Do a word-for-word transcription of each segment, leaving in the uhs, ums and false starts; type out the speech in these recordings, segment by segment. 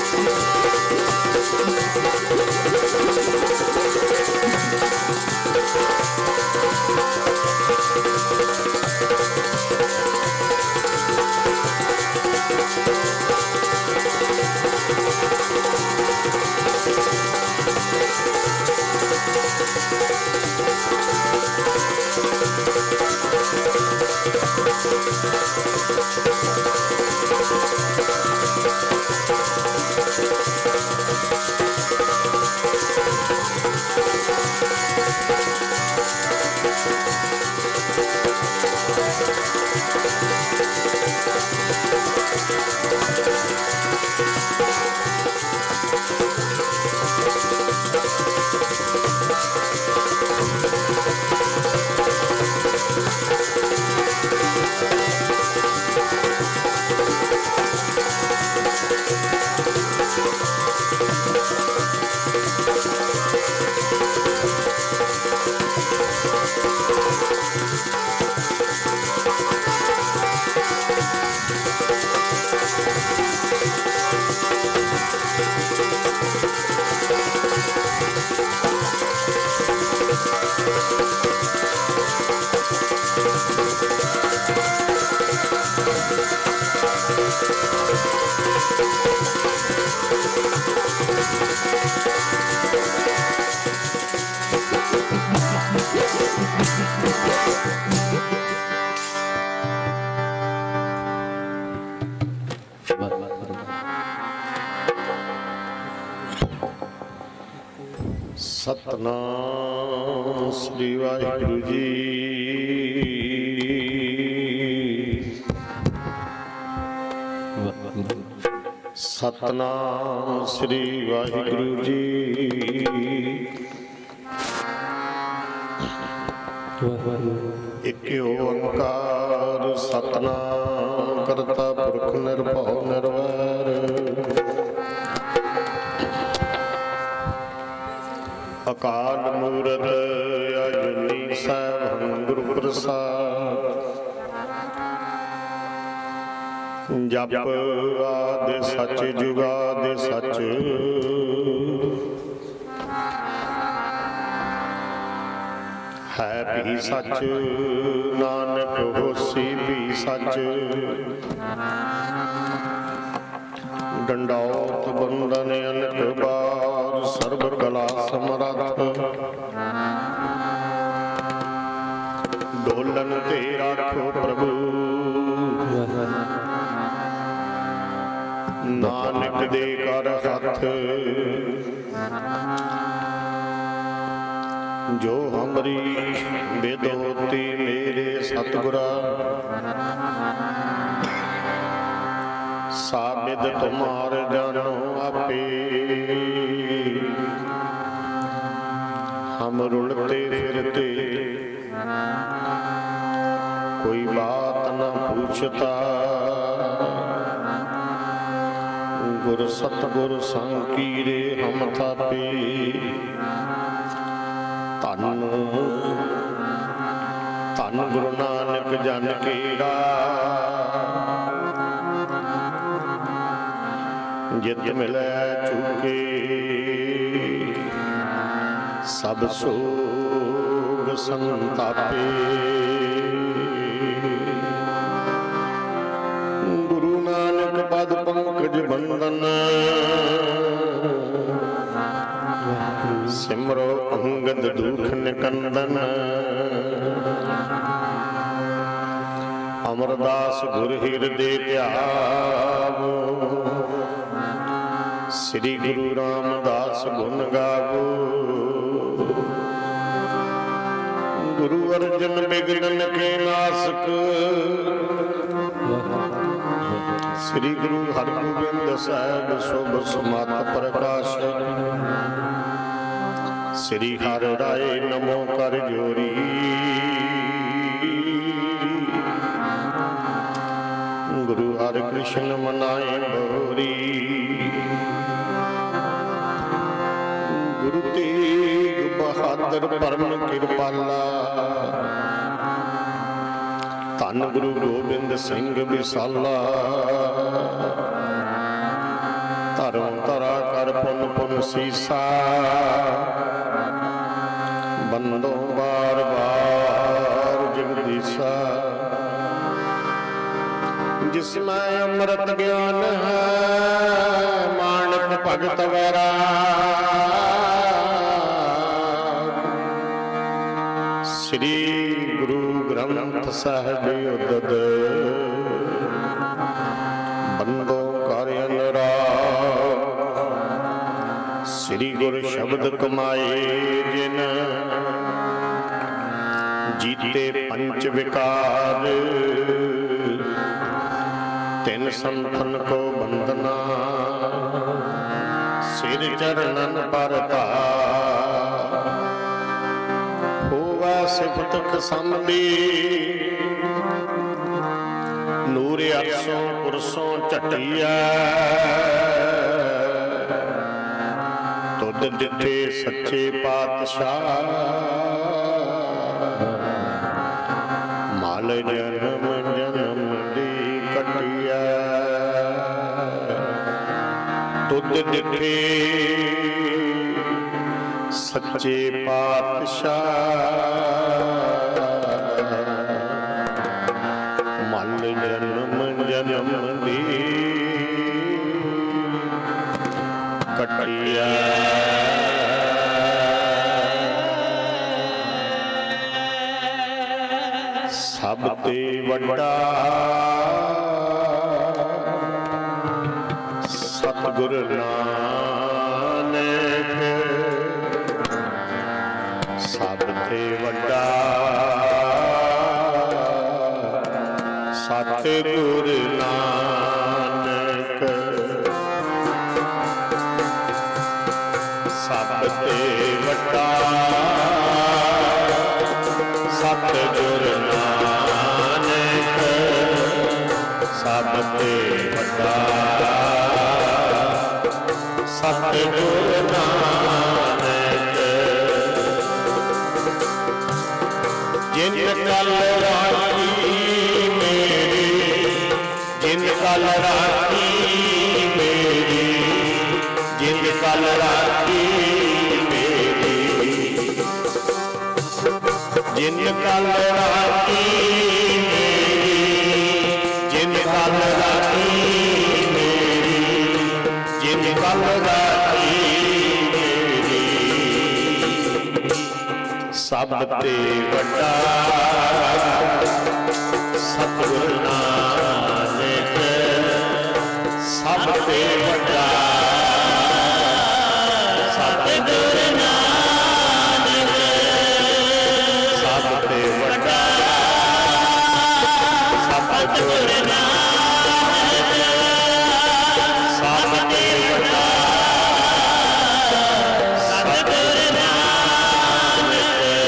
ਸਤਿਨਾਮ ਸ੍ਰੀ ਵਾਹਿਗੁਰੂ ਜੀ। ਸਤਿਨਾਮ ਸ੍ਰੀ ਵਾਹਿਗੁਰੂ ਜੀ। ਇਕ ਓੰਕਾਰ ਸਤਿਨਾਮ ਕਰਤਾ ਪੁਰਖ ਨਿਰਭਉ ਨਿਰਵੈਰ। ਅਕਾਲ ਮੂਰਤ ਅਜੂਨੀ ਸੈਭੰ ਗੁਰੂ ਪ੍ਰਸਾਦ। ਜਪ ਆਦਿ ਸੱਚ ਜੁਗਾਦਿ ਸੱਚ। ਹੈ ਵੀ ਸੱਚ ਨਾਨਕ ਹੋਸੀ ਵੀ ਸੱਚ। ਡੰਡੌਤ ਬੰਦਨ ਅਨਕ ਬਾਰ ਸਰਬ ਕਲਾ ਸਮਰੱਥ। ਡੋਲਨ ਤੇ ਰਾਖੋ ਪ੍ਰਭੂ ਨਾਨਕ ਦੇ ਕਰ ਹੱਥ। ਜੋ ਹਮਰੀ ਬਿਦ ਹੋਤੀ ਮੇਰੇ ਸਤਿਗੁਰਾ। ਸਾਬਿਦ ਤੁਮਾਰ ਜਾਨੋ ਆਪੇ। ਹਮ ਰੁਲਤੇ ਫਿਰਤੇ ਕੋਈ ਬਾਤ ਨਾ ਪੁੱਛਤਾ। ਗੁਰ ਸਤਿਗੁਰ ਸੰਗ ਕੀਰੇ ਹਮ ਥਾਪੇ। ਧੰਨ ਧੰਨ ਗੁਰੂ ਨਾਨਕ ਜਨ ਕੇਰਾ। ਜਿਤ ਮਿਲੈ ਚੁਕੇ ਸਭ ਸੋਗ ਸੰਤਾਪੇ। ਗੁਰੂ ਨਾਨਕ ਪਦ ਪੰਕਜ ਬੰਦਨ। ਸਿਮਰੋ ਅੰਗਦ ਦੁਖ ਨਿਕੰਦਨ। ਅਮਰਦਾਸ ਗੁਰ ਹਿਰਦੇ ਧਿਆਵੋ। ਸ੍ਰੀ ਗੁਰੂ ਰਾਮਦਾਸ ਗੁਣ ਗਾਵੋ। ਗੁਰੂ ਅਰਜਨ ਬਿਗਨਨ ਕੇ ਨਾਸਕ। ਸ੍ਰੀ ਗੁਰੂ ਹਰਗੋਬਿੰਦ ਸਾਹਿਬ ਸ਼ੁਭ ਸਮਤ ਪ੍ਰਕਾਸ਼ਕ। ਸ੍ਰੀ ਹਰਿ ਰਾਏ ਨਮੋ ਕਰ ਜੋਰੀ। ਗੁਰੂ ਹਰਿ ਕ੍ਰਿਸ਼ਨ ਮਨਾਏ ਬੋਰੀ। ਗੁਰੂ ਤੇਗ ਬਹਾਦਰ ਪਰਮ ਕਿਰਪਾਲਾ। ਧੰਨ ਗੁਰੂ ਗੋਬਿੰਦ ਸਿੰਘ ਵਿਸਾਲਾ। ਧਰੋਂ ਧਰਾ ਕਰ ਪੁਨ ਪੁਨ ਸੀਸਾ ਬੰਦੋ ਬਾਰ ਬਾਰ ਜਗਦੀਸਾ जिसमें अमृत ज्ञान है मानक भगत वैराग श्री गुरु ग्रंथ साहिब उदद बंदो कर अनुराग श्री गुरु शब्द कमाए जिन जीते पंच विकार तिन संतन को बंदना सिर चरणन पर होवा सिफत कसमली नूर अरसों पुरसों झटिया तुद दिते सच्चे पातशाह माल जन्म जन्म दी कटिया तुद दिखे सच्चे पातशाह मल जन्म जन्म दी कटिया सब ते वड्डा सतगुरु नानक सब ते वड्डा सतगुरु नानक सब ते वड्डा सतगुरु नानक सब ते वड्डा सतगुरु नानक जिन कल राखी मेरी जिन कल राखी मेरी जिन कल राखी मेरी जिन कल राखी मेरी जिन कल राखी मेरी जिन कल राखी मेरी सब ते वड्डा सतगुरु नानक सब ते वड्डा सतगुरु नानक सब ते वड्डा सतगुरु नानक सब ते वड्डा सतगुरु नानक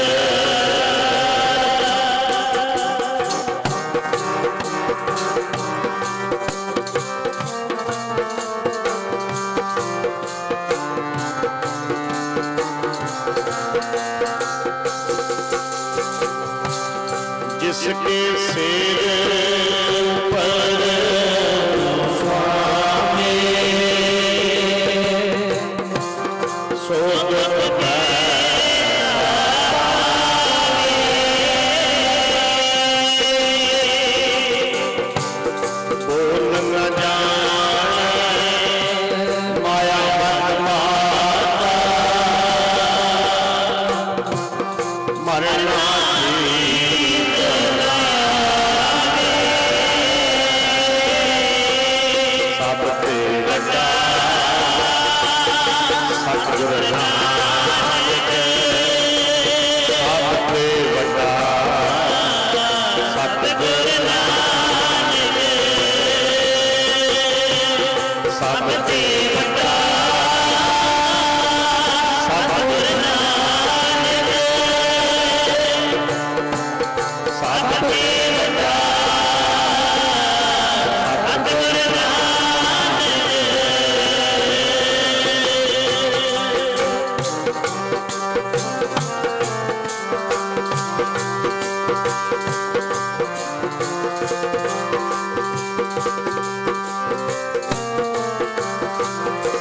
जिसके सिर पर स्वामी सोगत बोल न जाने माया माता मरना सतगुरु नानक सब ते वड्डा सतगुरु नानक सब ते वड्डा सतगुरु नानक सब ते वड्डा सतगुरु नानक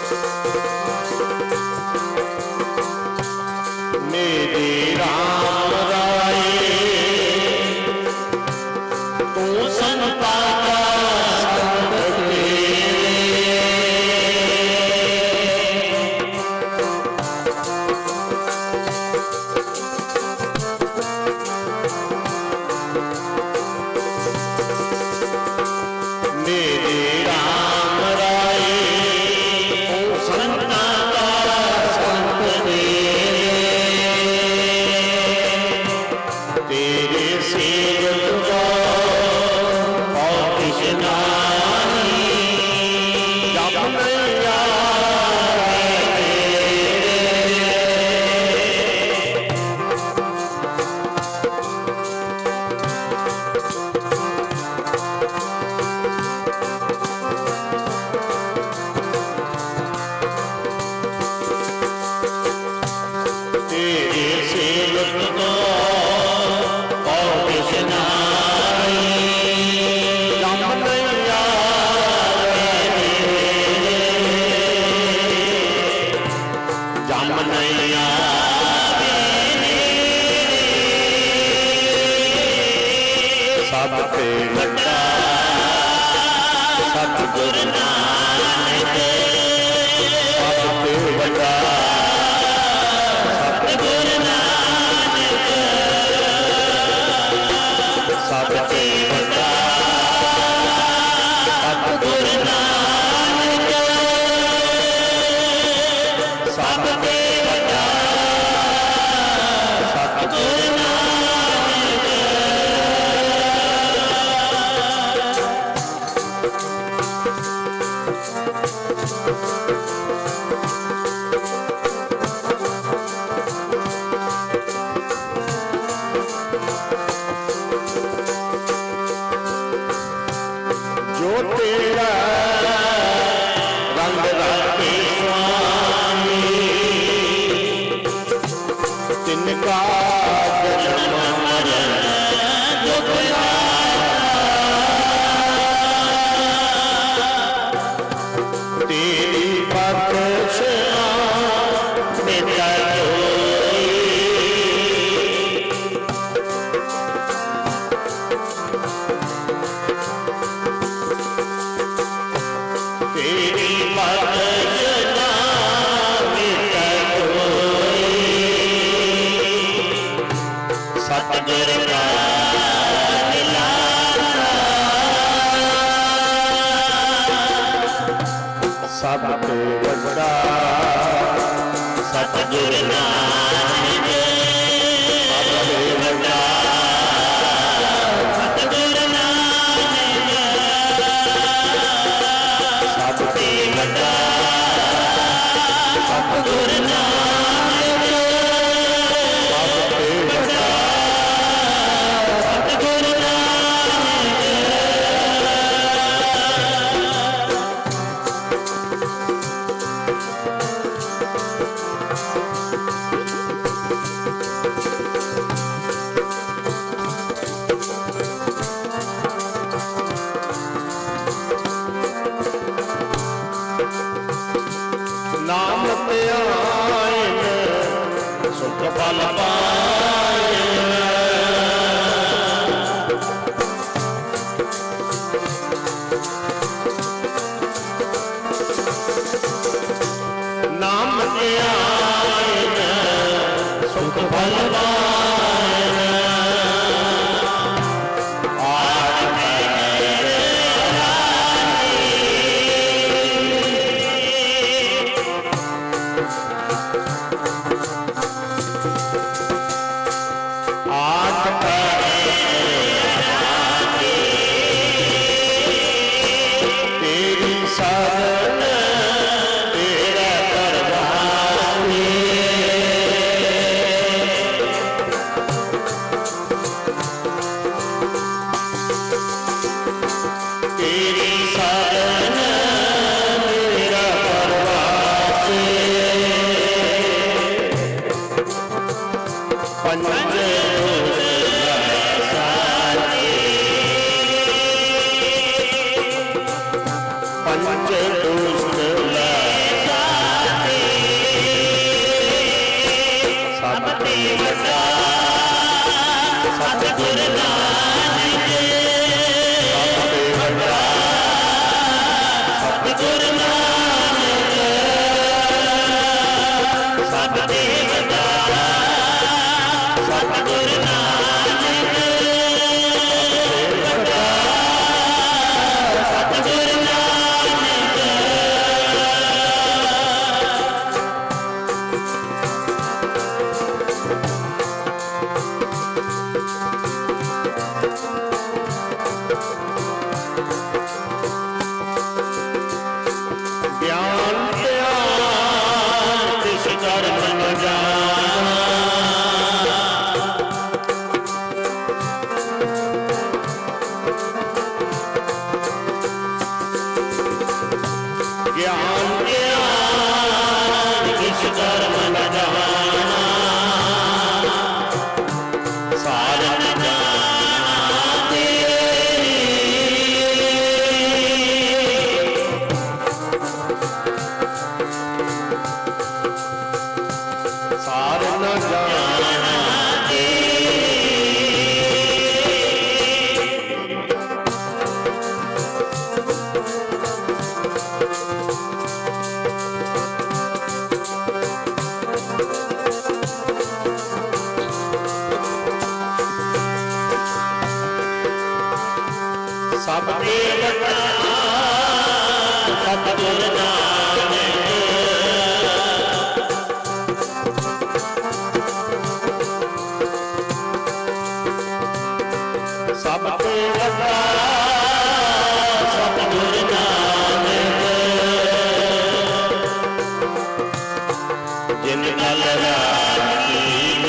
ਜਿਨ ਕਲ ਰਾਖੀ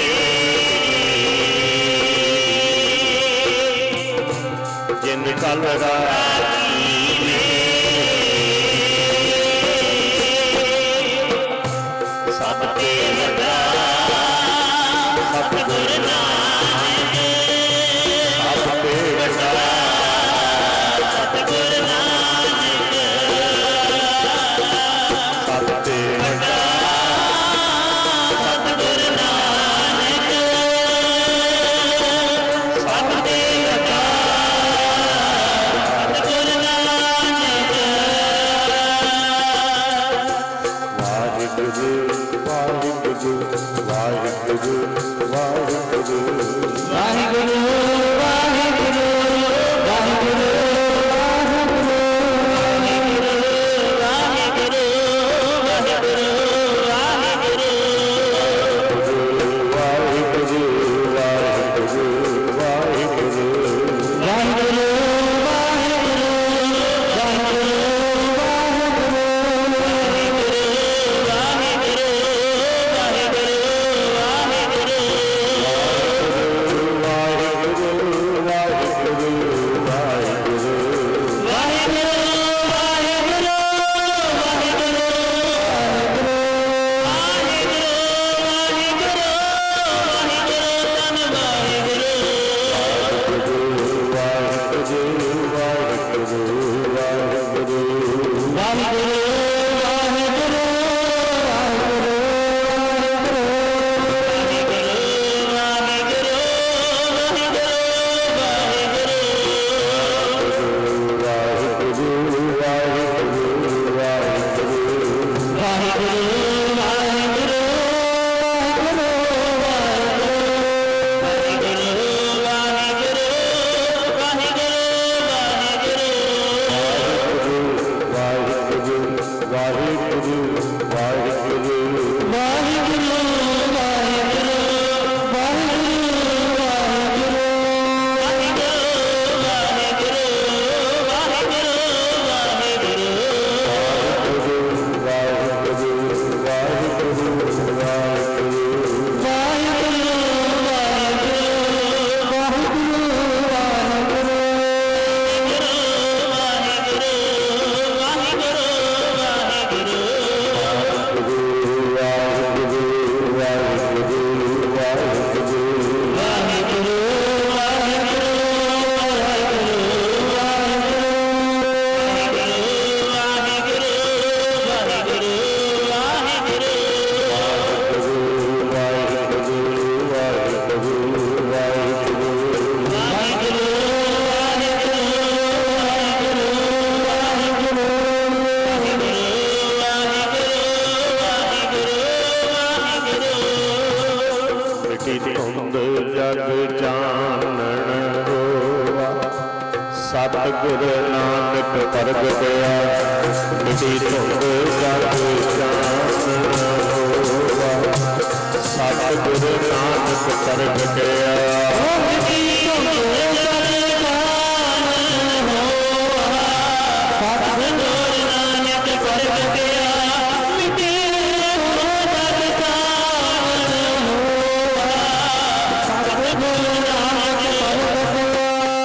ਜਿਨ ਕਲ ਰਾਖੀ ਸਭ ਤੇ ਵੱਡਾ ਸਤਿਗੁਰ ਨਾਨਕ ਸਭ ਤੇ ਵੱਡਾ ਸਤਿਗੁਰ ਨਾਨਕ ਸਭ ਤੇ ਵੱਡਾ ਸਤਿਗੁਰ ਨਾਨਕ ਸਭ ਤੇ ਵੱਡਾ ਸਤਿਗੁਰ ਨਾਨਕ। ਵਾਹਿਗੁਰੂ ਵਾਹਿਗੁਰੂ ਵਾਹਿਗੁਰੂ ਵਾਹਿਗੁਰੂ ਵਾਹਿਗੁਰੂ ਵਾਹਿਗੁਰੂ ਵਾਹਿਗੁਰੂ ਸਤਿਗੁਰ ਨਾਨਕ ਪ੍ਰਗਟਿਆ ਮਿਟੀ ਧੁੰਦ ਜਗ ਚਾਨਣ ਹੋਵਾ। ਸਤਿਗੁਰ ਨਾਨਕ ਪ੍ਰਗਟਿਆ ਮਿਟੀ ਧੁੰਦ ਜਗ ਚਾਨਣ ਹੋਵਾ। ਸਤਿਗੁਰ ਨਾਨਕ ਪ੍ਰਗਟਿਆ ਮਿਟੀ ਧੁੰਦ ਜਗ ਚਾਨਣ ਹੋਵਾ। ਸਤਿਗੁਰ ਨਾਨਕ ਪ੍ਰਗਟਿਆ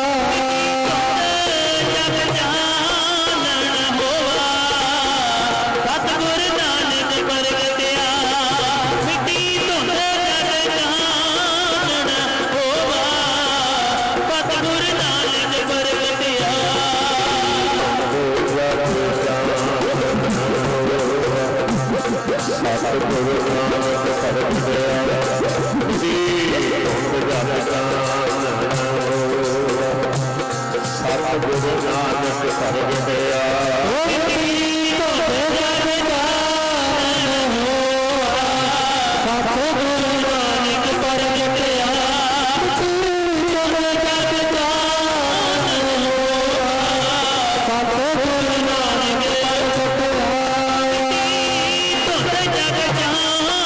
ਸਤਿਗੁਰ ਨਾਨਕ ਪ੍ਰਗਟਿਆ ਮਿਟੀ ਧੁੰਦ ਜਗ ਚਾਨਣ ਹੋਵਾ। ਸਤਿਗੁਰ ਨਾਨਕ ਪ੍ਰਗਟਿਆ ਮਿਟੀ ਧੁੰਦ ਜਗ ਚਾਨਣ ਹੋਵਾ। ਸਤਿਗੁਰ ਨਾਨਕ ਪ੍ਰਗਟਿਆ ਮਿਟੀ ਧੁੰਦ ਜਗ ਚਾਨਣ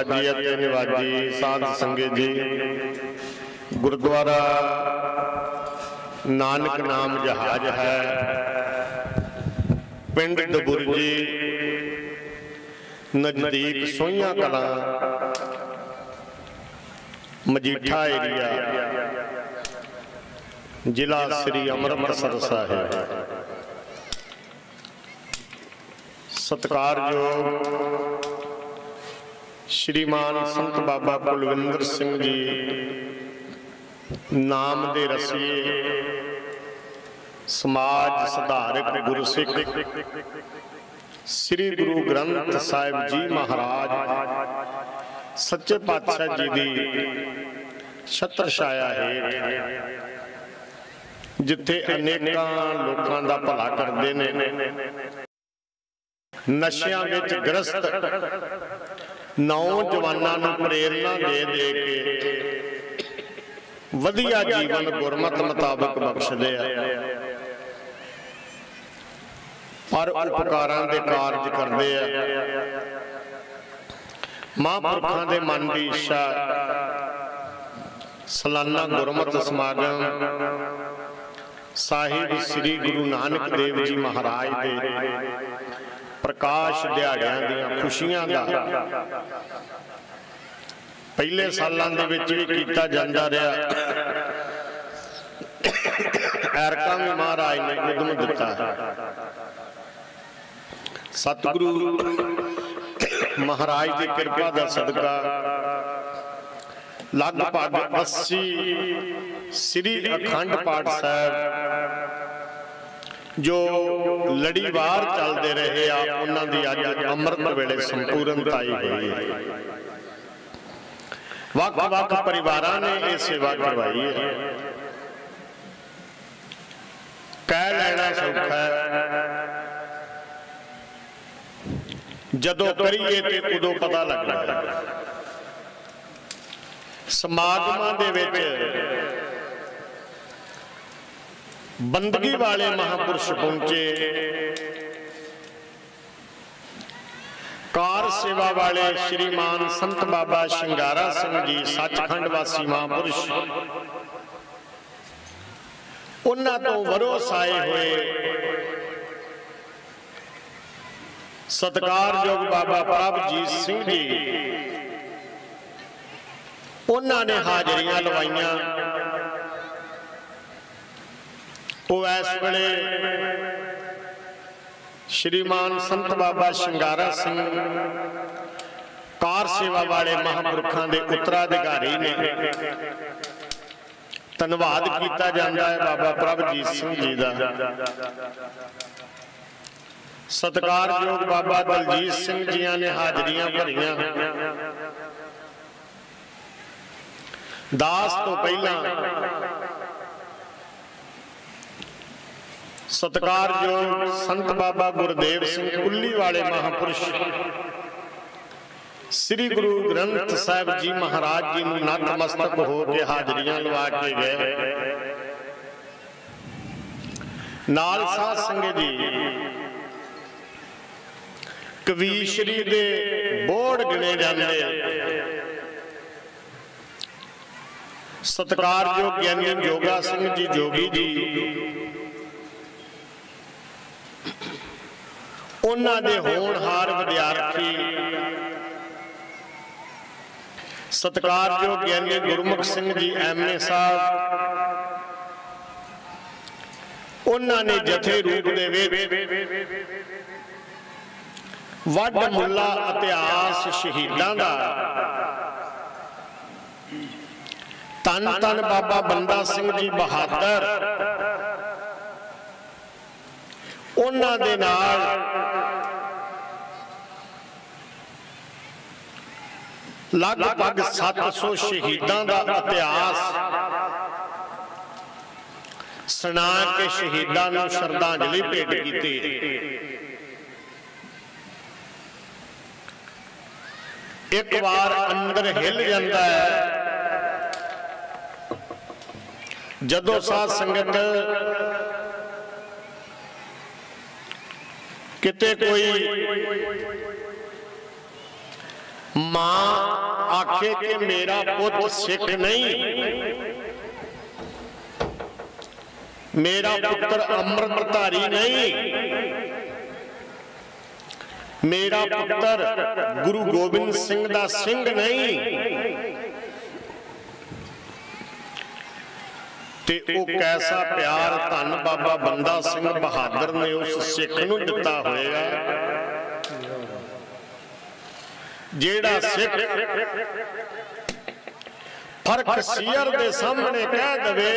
साजी अते निवाजी साध संगत जी, गुरुद्वारा नानक नाम जहाज है, पिंड दबुरजी नजदीक सोइयां कलां मजीठा एरिया, जिला श्री अमृतसर साहिब। सत्कारयोग श्रीमान संत बाबा कुलविंदर सिंह जी नाम दे रसीए, समाज सुधारक गुरसिख श्री गुरु ग्रंथ साहिब जी महाराज सच्चे पातशाह जी दी छत्र छाया हेठ, जिथे अनेकां लोकां दा भला करदे ने, नशियां विच ग्रस्त नौजवानां नूं प्रेरणा दे दे के वधिया जीवन गुरमत मुताबिक बख्शदे आ, पर उपकारां दे कारज करदे आ। महापुरखां दे मन की इच्छा सालाना गुरमत समागम साहिब श्री गुरु नानक देव जी महाराज दे प्रकाश दिहाड़ियां दियां खुशियां दा पहले सालां दे विच भी कीता जांदा रहा, ऐरकां भी महाराज ने उदम दिता है। सतगुरु महाराज की कृपा का सदका लगभग अस्सी श्री अखंड पाठ साहब जो लड़ीवार चलते रहे आ, उन्हां दी अज अमृत वेले संपूर्णता आई हुई है। वख वख परिवारां ने यह सेवा करवाई है। कह लेना सौखा है, जदों करिए ते उदों पता लगदा है। समागमां दे विच बंदगी वाले महापुरुष पहुंचे, कार सेवा वाले श्रीमान संत बाबा शिंगारा सिंह जी सचखंड वासी महापुरुष, उन्हां तो वरोस आए हुए सत्कारयोग बाबा प्रभजीत सिंह जी, उन्हां ने हाजरियां लवाइयां। वो इस वेले श्रीमान संत बाबा शिंगारा सिंह कार सेवा वाले महापुरखों के उत्तराधिकारी ने। धन्यवाद किया जाता है बाबा प्रभजीत सिंह जी का। सत्कारयोग बाबा दलजीत सिंह जिया ने हाजरियां भरियां। दास तो पहला सत्कारयोग संत बाबा गुरदेव सिंह कुल्ली वाले महापुरुष श्री गुरु ग्रंथ साहिब जी महाराज जी नूं नतमस्तक हो के हाजरियां लवा के गए। नाल साध संगत जी कवीश्री दे बोर्ड गिने जाते। सत्कारयोग ज्ञानी जोगा सिंह जी जोगी जी, उन्हां दे होनहार विद्यार्थी सत्कारयोग ज्ञानी गुरमुख सिंह जी एम ए साहब, उन्हां ने जथे रूप दे विच वड मुल्ला इतिहास शहीदां दा तन तन बाबा बंदा सिंह जी बहादुर, उन्हां दे नाल लगभग सत्त सौ शहीदां दा इतिहास सुना के शहीदां नूं श्रद्धांजलि भेंट की। एक बार अंदर हिल जाता है जदों साध संगत किते कोई मां आखे कि मेरा पुत सिख नहीं, मेरा पुत्र अमृतधारी नहीं, मेरा पुत्र गुरु गोबिंद सिंह दा सिंह नहीं, ते ओ कैसा प्यार धन बाबा बंदा सिंह बहादुर ने उस सिख नूं दिता होएगा जेड़ा सिख फर्क सीयर दे सामने कह दवे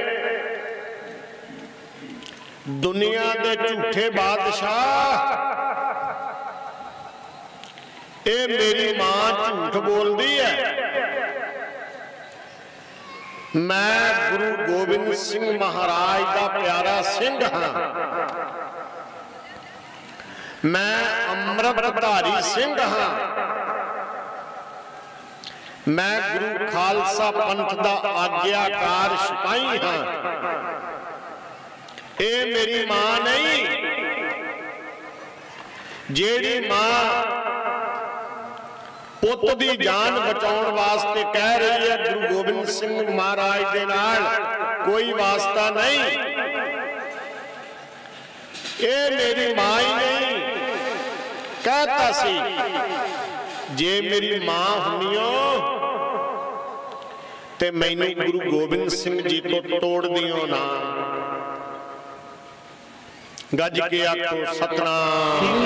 दुनिया दे झूठे बादशाह ए मेरी मां झूठ बोलती है, मैं गुरु गोबिंद सिंह महाराज का प्यारा सिंह हाँ, मैं अमृतधारी सिंह हाँ, मैं गुरु खालसा पंथ का आज्ञाकार सिपाही हाँ, ए मेरी मां नहीं जेड़ी मां पुत दी जान बचाउण वास्ते कह रही है गुरु गोबिंद सिंह महाराज दे नाल कोई वास्ता नहीं, ए मेरी मां ही नहीं कहता सी, जे मेरी मां हुनियो ते मैनू गुरु गोबिंद सिंह जी तो तोड़ दियो ना। गज के आखो सतनाम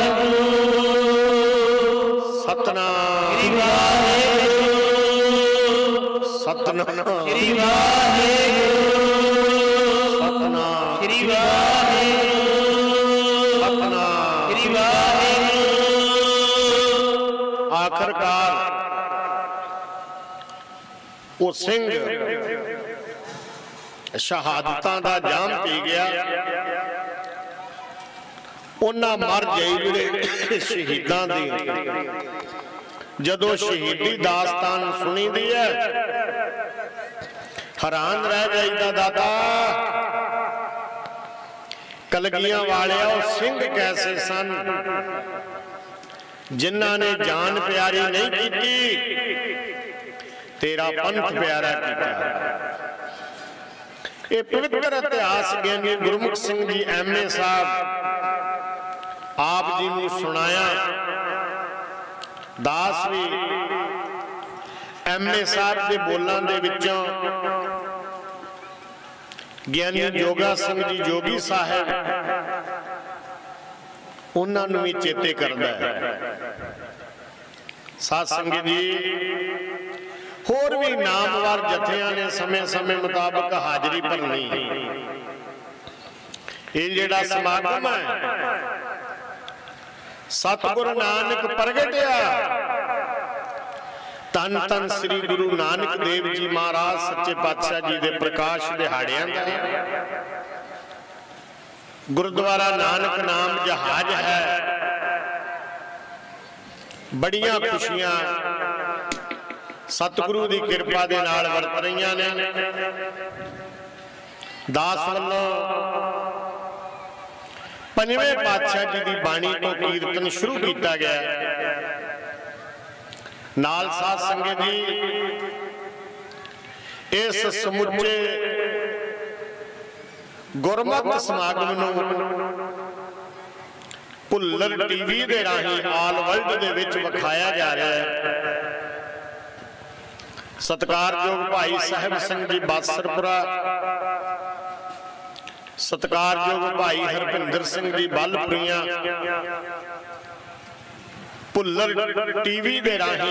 सतनाम सतनाम आखिरकार वो सिंह शहादतां दा जाम पी गया, उन्हां मर जाई जिहड़े शहीदां दी जदों शहीदी दास्तान सुनी दी है हैरान रह जाईदा दादा कलगियां वालिया सिंह कैसे सन जिन्हां ने जान प्यारी नहीं की, तेरा पंथ प्यारा किया। ये पवित्र इतिहास ज्ञानी गुरमुख सिंह जी एम ए साहब आप जी ने सुनाया, दास भी एम ए साहब के बोलों के विचों ज्ञानी जोगा सिंह जी जोगी साहब उन्होंने भी चेते करता है। साध संगत जी होर भी नामवर जथियां ने समय समय मुताबिक हाजरी भरनी। ये जिहड़ा समागम है सतगुरु नानक प्रगटिया तन तन श्री गुरु नानक देव जी महाराज सच्चे पातशाह जी के प्रकाश दिहाड़ियां दा गुरुद्वारा नानक नाम जहाज है। बड़ियां खुशियां सतगुरु की कृपा दे नाल वरत रही ने। दास वल्लों पंजवें पातशाह जी की बाणी तो कीर्तन शुरू किया गया। नाल साध संगत जी इस समुचे गुरमत समागम नूं भुल्लर टीवी दे राही आल वर्ल्ड दे विच विखाया जा रहा है। सत्कारयोग भाई साहिब सिंह जी बासरपुरा, सत्कारयोग भाई हरभिंदर सिंह जी बालपुरिया भुल्लर टीवी दे राही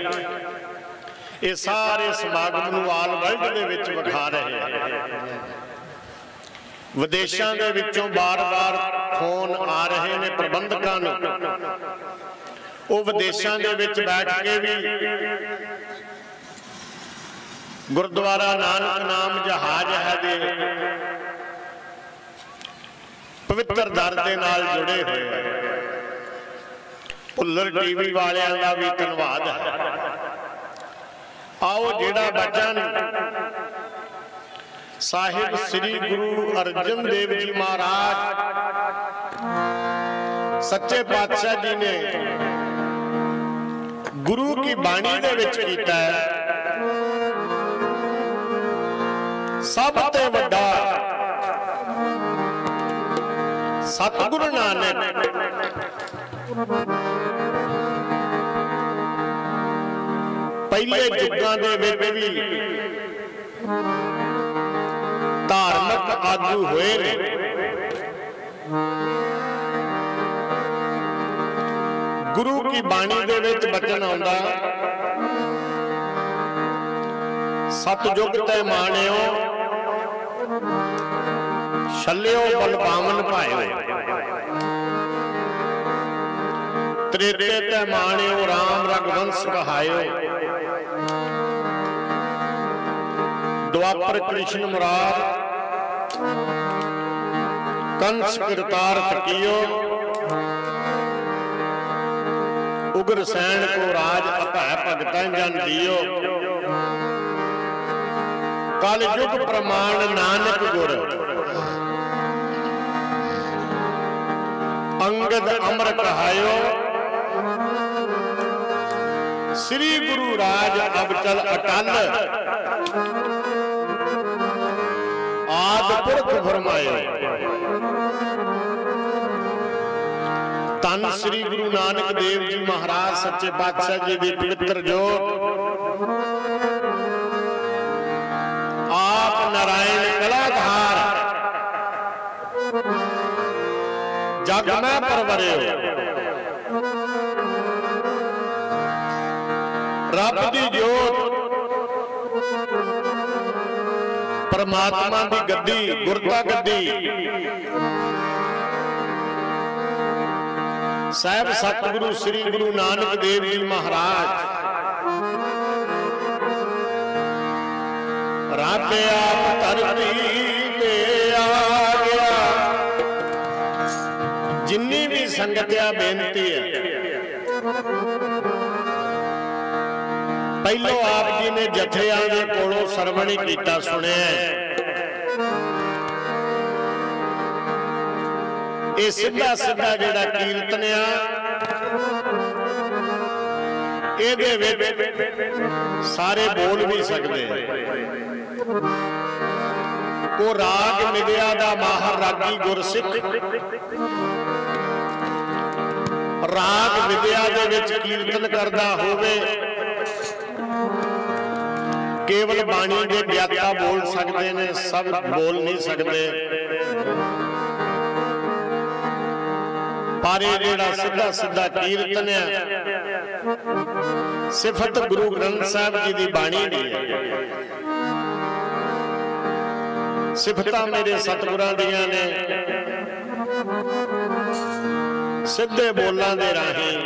ये सारे समागम नूं आल वर्ल्ड दे विच विखा रहे हैं। विदेशों के विचों बार बार फोन आ रहे ने प्रबंधकों नूं, वो विदेशों के विच बैठ के भी गुरुद्वारा नानक नाम जहाज है दे पवित्र दर दे नाल जुड़े हुए। भुल्लर टीवी वालियां दा भी धन्नवाद है। आओ जिहड़ा वचन साहिब श्री गुरु अर्जन देव जी महाराज सच्चे पातशाह जी ने गुरु की बाणी दे विच कीता है सब ते वड्डा सतगुरु नानक पहले युगां दे विच भी धार्मिक आगू होए ने। गुरु की बाणी दे विच बचन आउंदा सतयुग ते माणियो छल्लियो बलपावन भाइयो, त्रेते ते माणियो राम रघुवंश कहायो, द्वापर कृष्ण मुरार कंस कृतार्थ कियो, उग्र सैन को राज अभय भगतन जन दियो, कल युग प्रमाण नानक गुर, अंगद अमर कहायो, श्री गुरु राज अब चल अटल, आदि पुरख फरमायो। धन श्री गुरु नानक देव जी महाराज सच्चे पातशाह जी की पवित्र जोत, आप नारायण कलाधार जग में परवरियो, रब दी जोत परमात्मा दी गद्दी गुरता गद्दी साहब सतगुरु श्री गुरु नानक देव जी महाराज रब आप धरती पे आ गया। जिन्नी भी संगतिया बेनती है, पहलो आप जी ने जथिया के कोलों सरवणी कीता सुनिया, ये सीधा सीधा जिहड़ा कीर्तन आ ये सारे बोल भी सकते को राग मिलिया दा माहर रागी गुरसिख राग विद्या दे विच कीर्तन करदा होवे, केवल बाणी के ज्ञाता बोल सकते ने, सब बोल नहीं सकते। पर जिहड़ा सीधा सीधा कीर्तन है सिफत गुरु ग्रंथ साहब जी की बाणी दी है। सिफत मेरे सतगुरां दियां ने सीधे बोलां दे राहीं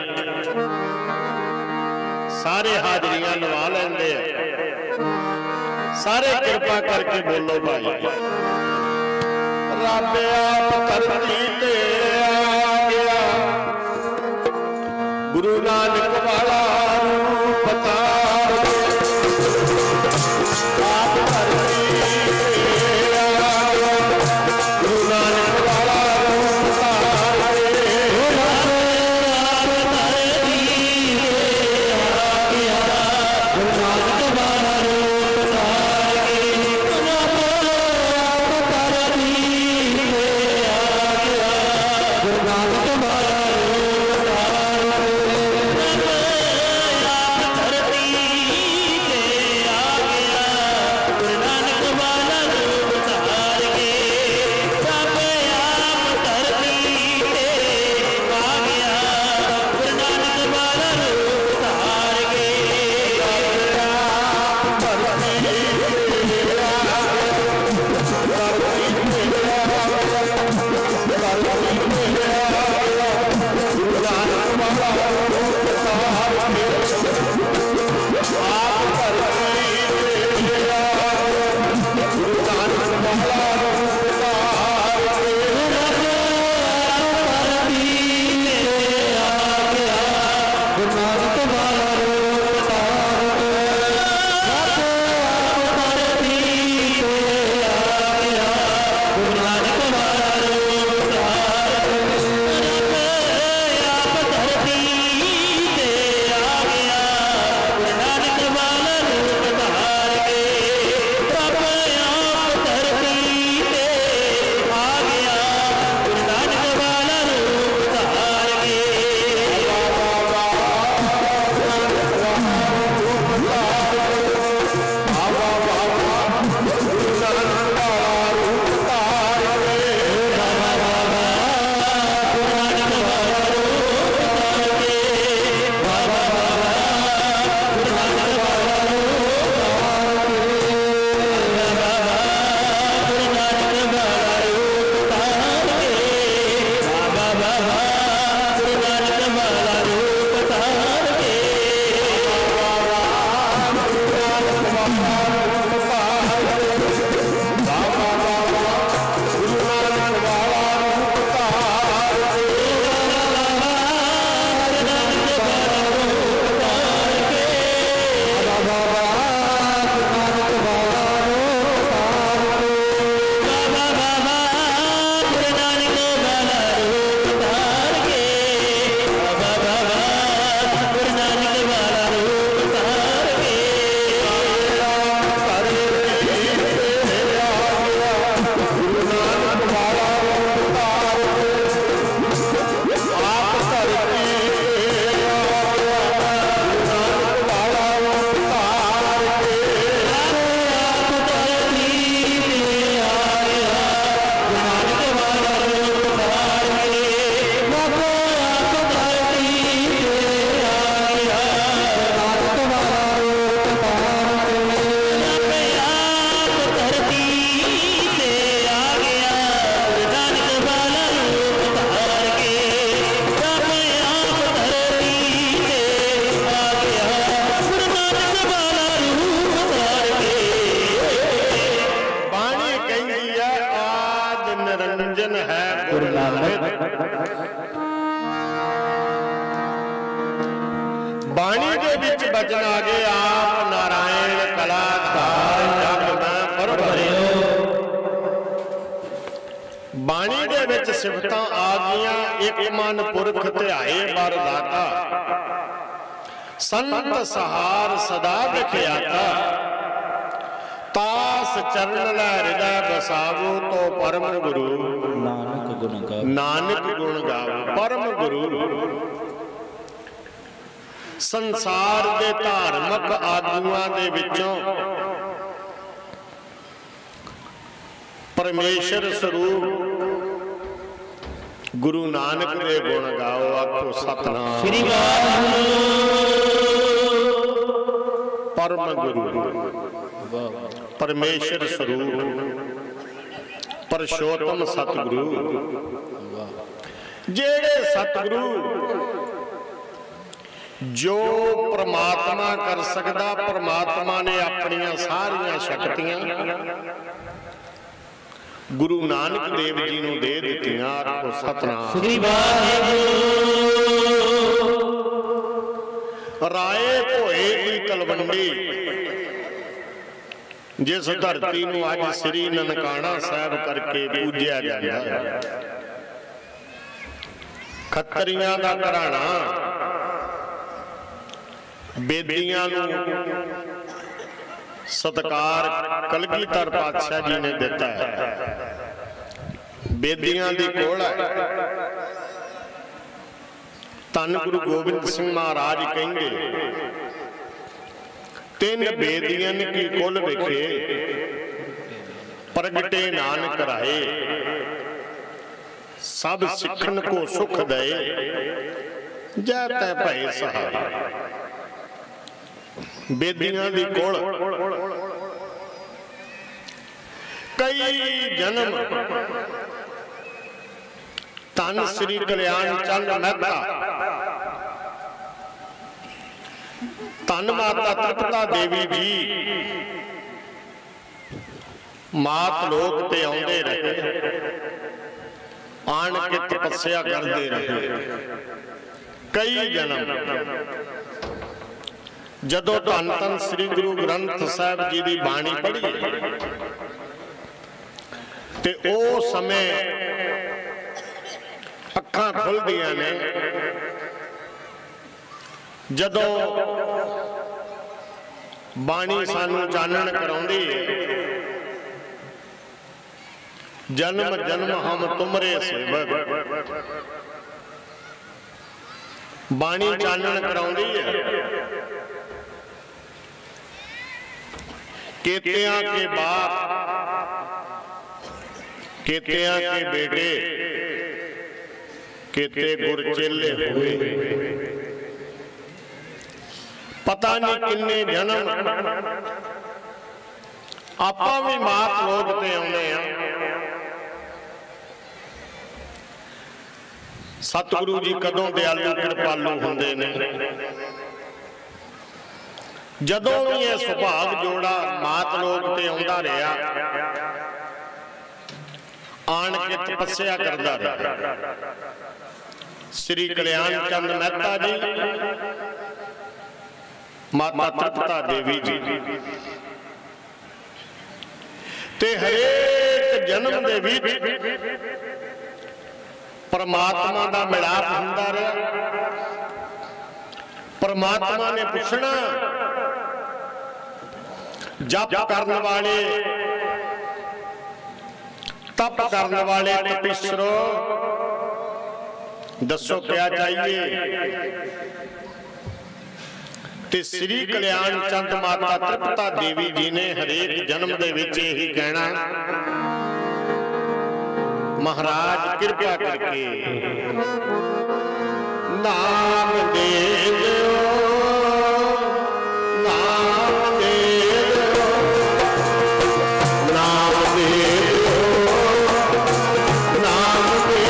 सारे हाजरियां लवा लेंदे, सारे कृपा करके बोलो भाई। रब आप धरती ते आ गया, गुरु नानक वाला रूप तार, आप धरती ते आ गया, गुरु नानक वाला रूप तार, आप धरती ते आ गया, गुरु नानक वाला रूप तार, आप धरती ते आ गया, गुरु नानक वाला रूप तार। मनोरंजन है गुरु नानक। बाणी दे विच बचन आ गए आप नारायण कलाकार जग मैं पर भरियो। बाणी दे विच सिफतां आ गईयां एक मन पुरख ध्याए बर दाता। संत सहार सदा विख्याता तास चरण लै हृदय बसावो तो परम गुरु नानक गुण गावो। नानक गुण गावो परम गुरु। संसार दे धार्मिक आगुआं दे विचों परमेश्वर स्वरूप गुरु नानक दे गुण गाओ। आखो सतनाम श्री परम गुरु परमेश्वर स्वरूप परशोत्तम सतगुरु। जेड़े सतगुरु जो परमात्मा कर सकदा परमात्मा ने अपनियां सारियां शक्तियां गुरु नानक देव जी नूं दे दित्तियां। आखो सतनाम श्री राए भोए दी तलवंडी जिस धरती नूं अज श्री ननकाना साहब करके पूजिया जाता है। खत्तरियां दा घराना बेदियां नूं सत्कार कलगीधर पातशाह जी ने दिता है। बेदियां दी कोल है। धन गुरु गोबिंद सिंह महाराज कहेंगे तीन बेदियन की कुल विखे प्रगटे नानक राहे। सब सिखन को सुख दे जय तै भय सहाय। बेदियां दी कोल कई जन्म धन श्री कल्याण चंद मेहता धन माता तृप्ता देवी जी मात लोक ते आउंदे रहे आन के तपस्या करते रहे कई जन्म। जदों धन धन श्री गुरु ग्रंथ साहब जी की बाणी पढ़ी ते ओ समय अखां खुलदियां ने जदों बाणी सानू चानण कराउंदी है। जन्म जन्म हम तुमरे सेवक बाणी चानण कराउंदी है। केतियां के बाप केतियां के बेटे केते गुर चेले हुए पता नहीं किन्ने जन्म आपां भी मात लोक ते आउंदे आ। सतगुरु जी कदों दयालु कृपालु हुंदे ने। जदों भी यह सुभाग जोड़ा मात लोक ते आउंदा रहा आन के तपस्या करदा रहा। श्री कल्याण चंद मेहता जी माता तृप्ता देवी जी ते हरेक जन्म दे विच परमात्मा दा मिलाप हुंदा रहा। परमात्मा ने पुछना जप करने वाले तप करने वाले तपस्रो दसो क्या चाहिए। ते श्री कल्याण चंद माता तृप्ता देवी जी ने हरेक जन्म दे विच यही कहना महाराज कृपा करके नाम दे दो नाम दे दो नाम दे दो नाम दे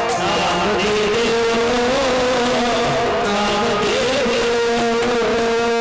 दो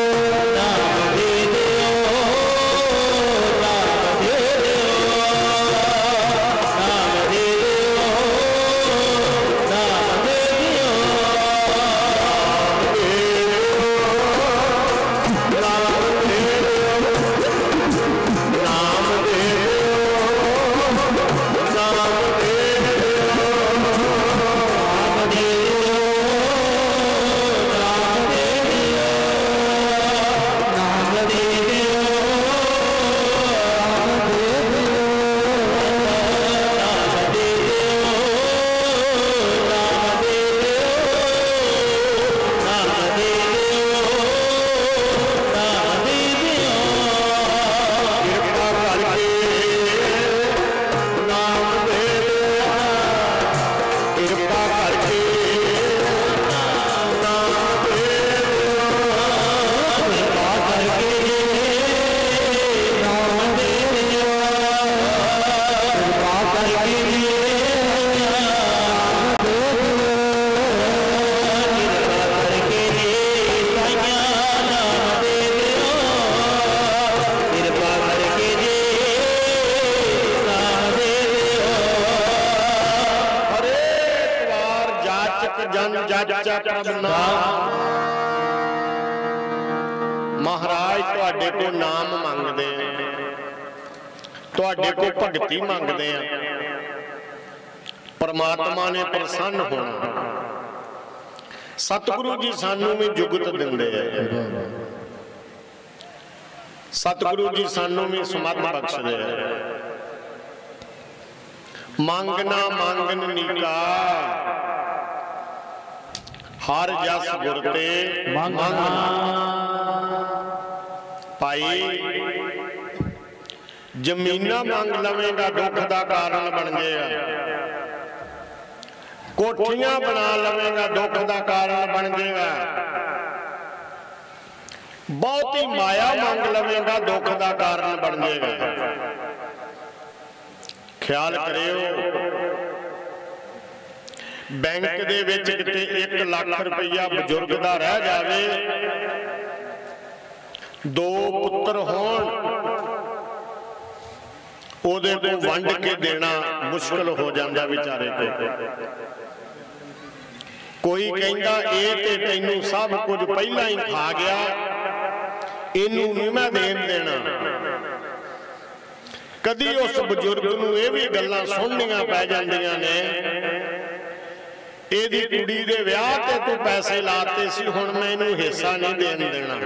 जन जाचा प्रभ नाम। महाराज तुहाडे को नाम मंगदे आ, तुहाडे को भगती मंगदे आ, परमात्मा ने प्रसन्न होना। सतगुरु जी सानू भी जुगत दिंदे आ, सतगुरु जी सानू भी समर्थ बख्शदे आ। मंगना मंगन नीका हर जस गुर ते मंगना। भाई जमीना मंग लवेगा दुख का कारण बन गया, कोठियां बना लवेगा दुख का कारण बन जाएगा, बहुती माया मंग लवेगा दुख का कारण बन जाएगा। ख्याल करियो बैंक दे विच किते एक लाख रुपया बजुर्ग दा रह जावे, दो पुत्र होण, ओदे को वंड के देना मुश्किल हो जांदा बेचारे को। कोई कहंदा ए ते तैनूं सब कुछ पहला ही खा गया, इनू नहीं मैं देन देना। कदी उस बजुर्ग नूं ये भी गल्लां सुननियां पै जांदियां ने, इहदी कुड़ी दे विआह ते तूं पैसे लाते सी, हुण मैं इनू हिस्सा नहीं देन देना।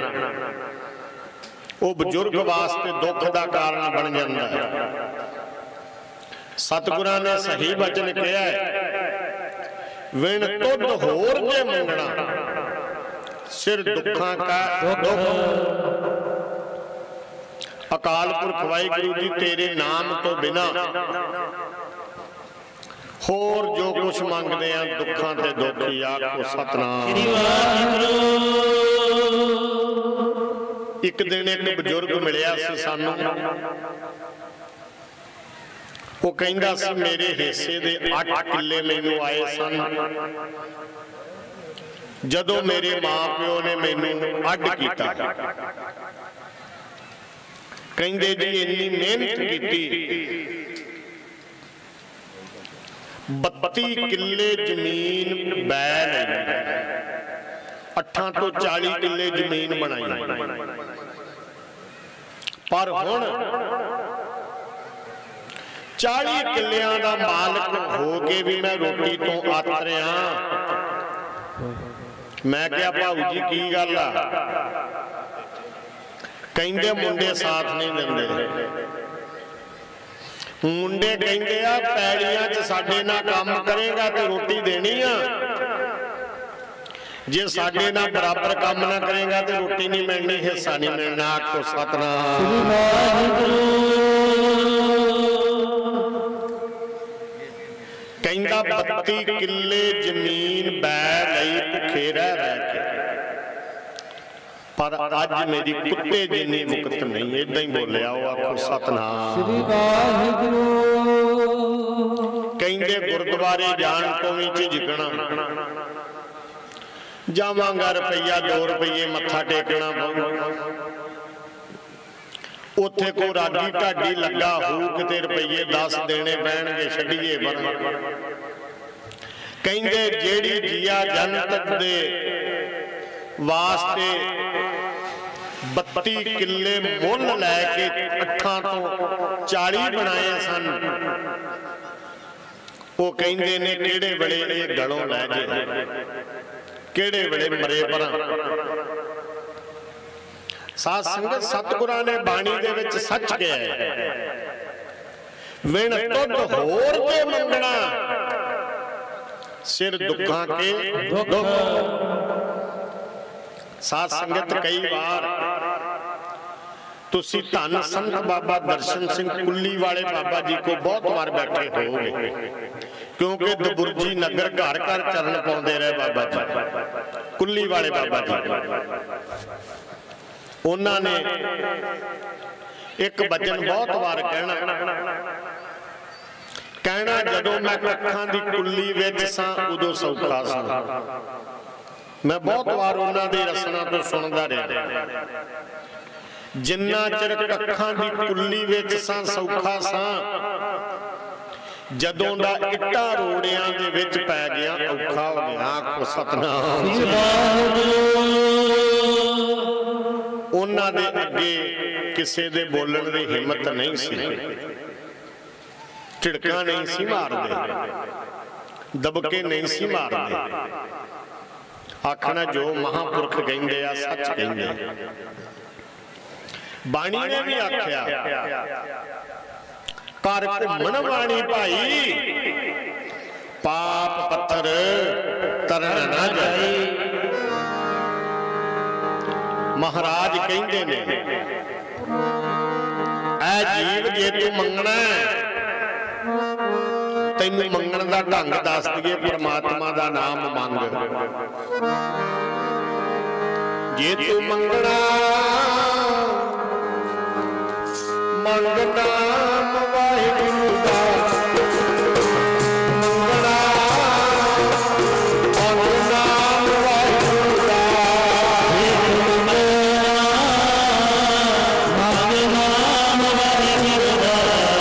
वो बजुर्ग वास्ते दुख का कारण बन जाता है। सतगुरां ने सही वचन कहा है, विण तुद होर जे मंगना सिर दुखां का दुख। अकाल पुरख वाहिगुरू जी तेरे नाम तो बिना होर जो कुछ मंगते हैं दुखों ते दुखी। आखो सतनाम। एक दिन एक बजुर्ग मिलिया सी सानू, वो कहंदा सी मेरे हिस्से दे अठ किले मैनू आए सन, जदों मेरे मां प्यो ने मैनू अड कीता। कहंदे जी इन्नी मेहनत की, बत्ती किले जमीन बै लई, अठां तो चाली किले जमीन बनाई, पर हुण चाली किलियां दा मालक हो के भी मैं रोटी तो आतरिया। मैं क्या भाऊ जी की गल आ? कहंदे मुंडे साथ नहीं देंदे। मुंडे कहंदे आ पैड़ियां च साडे नाल काम करेगा तो रोटी देनी आ, जे साडे नाल बराबर काम ना करेगा तो रोटी नहीं मिलनी, हिस्सा नहीं मिलना। आखो सतनाम। कहंदा बत्ती किले जमीन बै लई भुखे रह रह के, पर अज मेरी कुत्ते जिन्नी मुकत नहीं। इदां ही बोलिया। आखो सतनाम। कहंदे गुरुद्वारे जाण तो भी झिझकना, जावांगा रुपया दो रुपये मत्था टेकना पऊ, उत्थे को रागी ढाडी लगा हो किते रुपये दस देने पैणगे, छड्डीए पर। कहंदे जेड़ी जिया जनत दे वास्ते बत्ती किले मुल लैके अठां तो चाली बनाए सन, वो कहंदे ने किहड़े वेले ये गलों लै जे, किहड़े वेले मरे परां। साध संगत सतगुरां ने बाणी दे विच सच कहा है, विण तुद होर जे मंगना सिर दुखां के दुख। साध संगत कई बार तुसी धन संत बाबा दर्शन सिंह कुल्ली वाले बाबा जी को बहुत बार बैठे होगे, क्योंकि दबुरजी नगर घर घर चरण पाउंदे रहे बाबा जी, कुल्ली वाले बाबा जी। उन्होंने एक वचन बहुत बार कहना कहना जदों मैं कखां दी कुल्ली विच सां उदों सौखा सां। मैं बहुत बार उन्होंने रसना तो सुनता रहा, जिन्ना चिर कखां दी कुल्ली विच सां सौखा सां, जदों दा इट्टां रोड़ियां दे विच पै गया औखा हो गया। आखो सतनाम। उन्हां दे अगे किसे दे बोलण दी हिम्मत नहीं सी, झिड़कां नहीं सी मारदे, दबके नहीं सी मारदे। आखना जो महापुरख कहंदे आ सच कहंदे। बाणी ने भी आख्या कर घुमण वाणी भाई पाप पत्थर तरन ना जाए। महाराज कहंदे ने ऐ जीव जे तू मंगना तैनू मंगण दा ढंग दस दईए, परमात्मा दा नाम मंग। जे तू मंगना मंग नाम वाहिगुरू दा, मंगना मंग नाम वाहिगुरू दा। मंग नाम वाहिगुरू दा,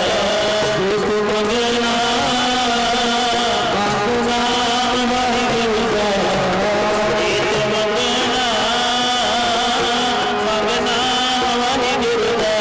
मंगना मंग नाम वाहिगुरू दा। मंगना मंग नाम वाहिगुरू दा।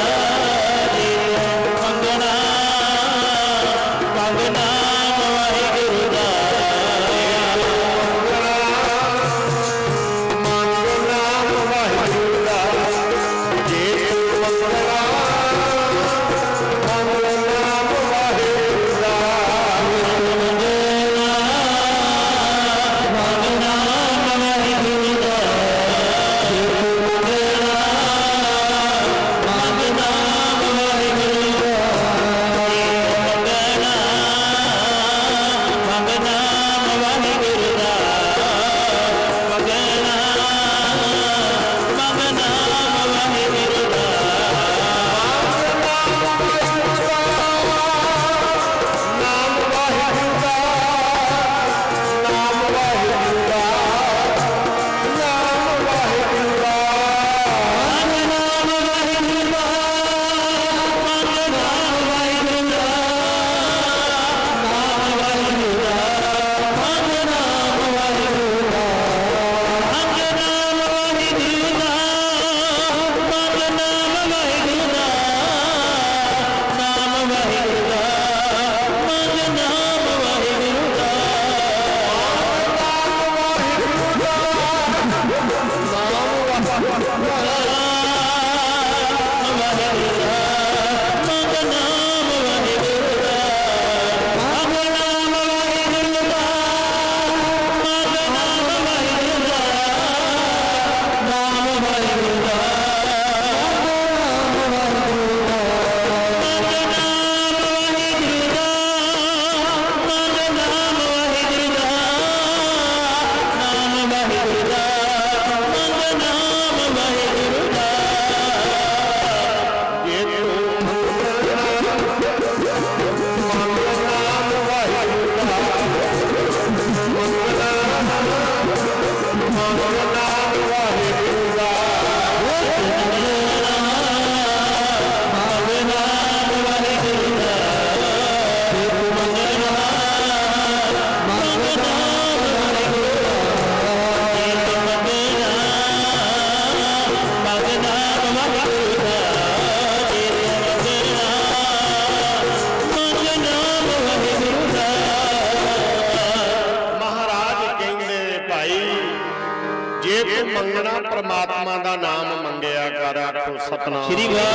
परमात्मा दा नाम मंगया कर। आखो सतनाम।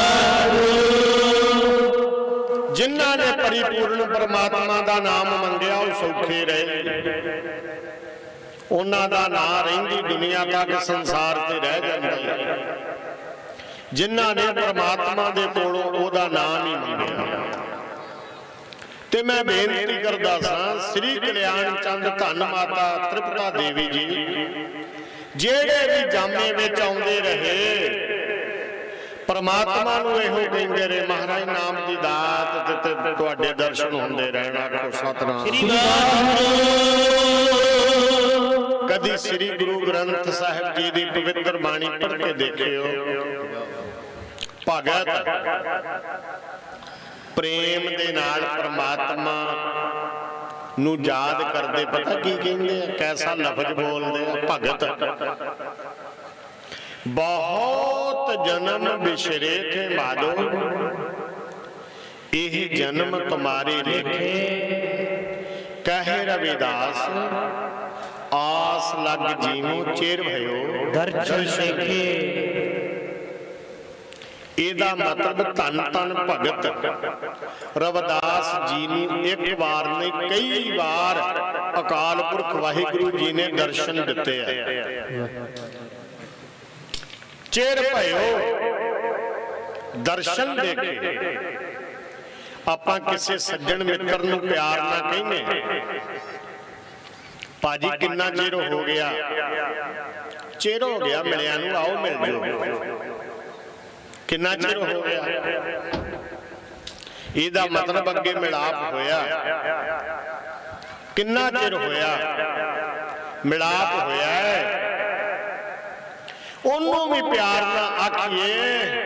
जिन्हां ने परिपूर्ण परमात्मा दा नाम मंगया वो सौखे रहे। उन्हां दा नाम रहिंदी दुनिया तक संसार ते रह जांदा है। जिन्हां ने परमात्मा दे कोलों ओदा नाम ही मंगया। ते मैं बेनती करदा सां श्री कल्याण चंद धन माता तृप्ता देवी जी जेड़े भी जामे विच आउंदे रहे परमात्मा नूं इहो कहंदे रहे महाराज नाम दी दात ते तुहाडे दर्शन हुंदे रहण। आखो सतनाम। कदी श्री गुरु ग्रंथ साहिब जी दी पवित्र बाणी पढ़ के देखियो। भगत प्रेम दे नाल परमात्मा नू याद करते पता की कहते हैं, कैसा लफज बोलते हैं भगत। बहुत जन्म बिछड़े थे माधो, यह जन्म तुम्हारे लेखे, कहे रविदास आस लग जीवो चेर भयो दर्शन देखे। ਇਹਦਾ मतलब धन धन भगत रविदास जी ने एक बार ने कई बार अकाल पुरख वाहिगुरु जी ने दर्शन दिते हैं। चेर भयो दर्शन देखे। आपां किसी सज्जन मित्र नूं प्यार ना कहने, भाजी किन्ना चेर हो गया, चेर हो गया मिलिया नूं, आओ मिल जाओ। कितना चिर हो गया, इसदा मतलब अगे मिलाप होया। कितना चिर होया मिलाप होया है, उन्होंने भी प्यार ना आखिए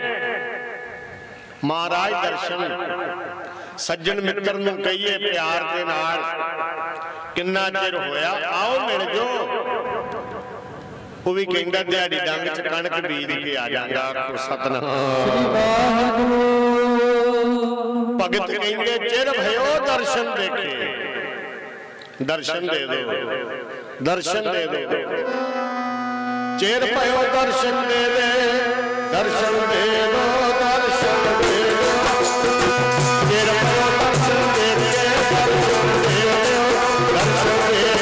महाराज दर्शन। सज्जन मित्र नूं कहिए प्यार दे नाल, कितना चिर होया आओ मिल जाओ। वो भी कहता दिहाड़ी डंग च कणक बीज के आ जाएगा। सतनाम भगत कहते चिर भयो दर्शन देखे, दर्शन दे दो, दर्शन दे दो। चिर भयो दर्शन दे दे, दर्शन दे दो, दर्शन दे दो। चिर भयो दर्शन दे दे, दर्शन दे दो, दर्शन दे दो।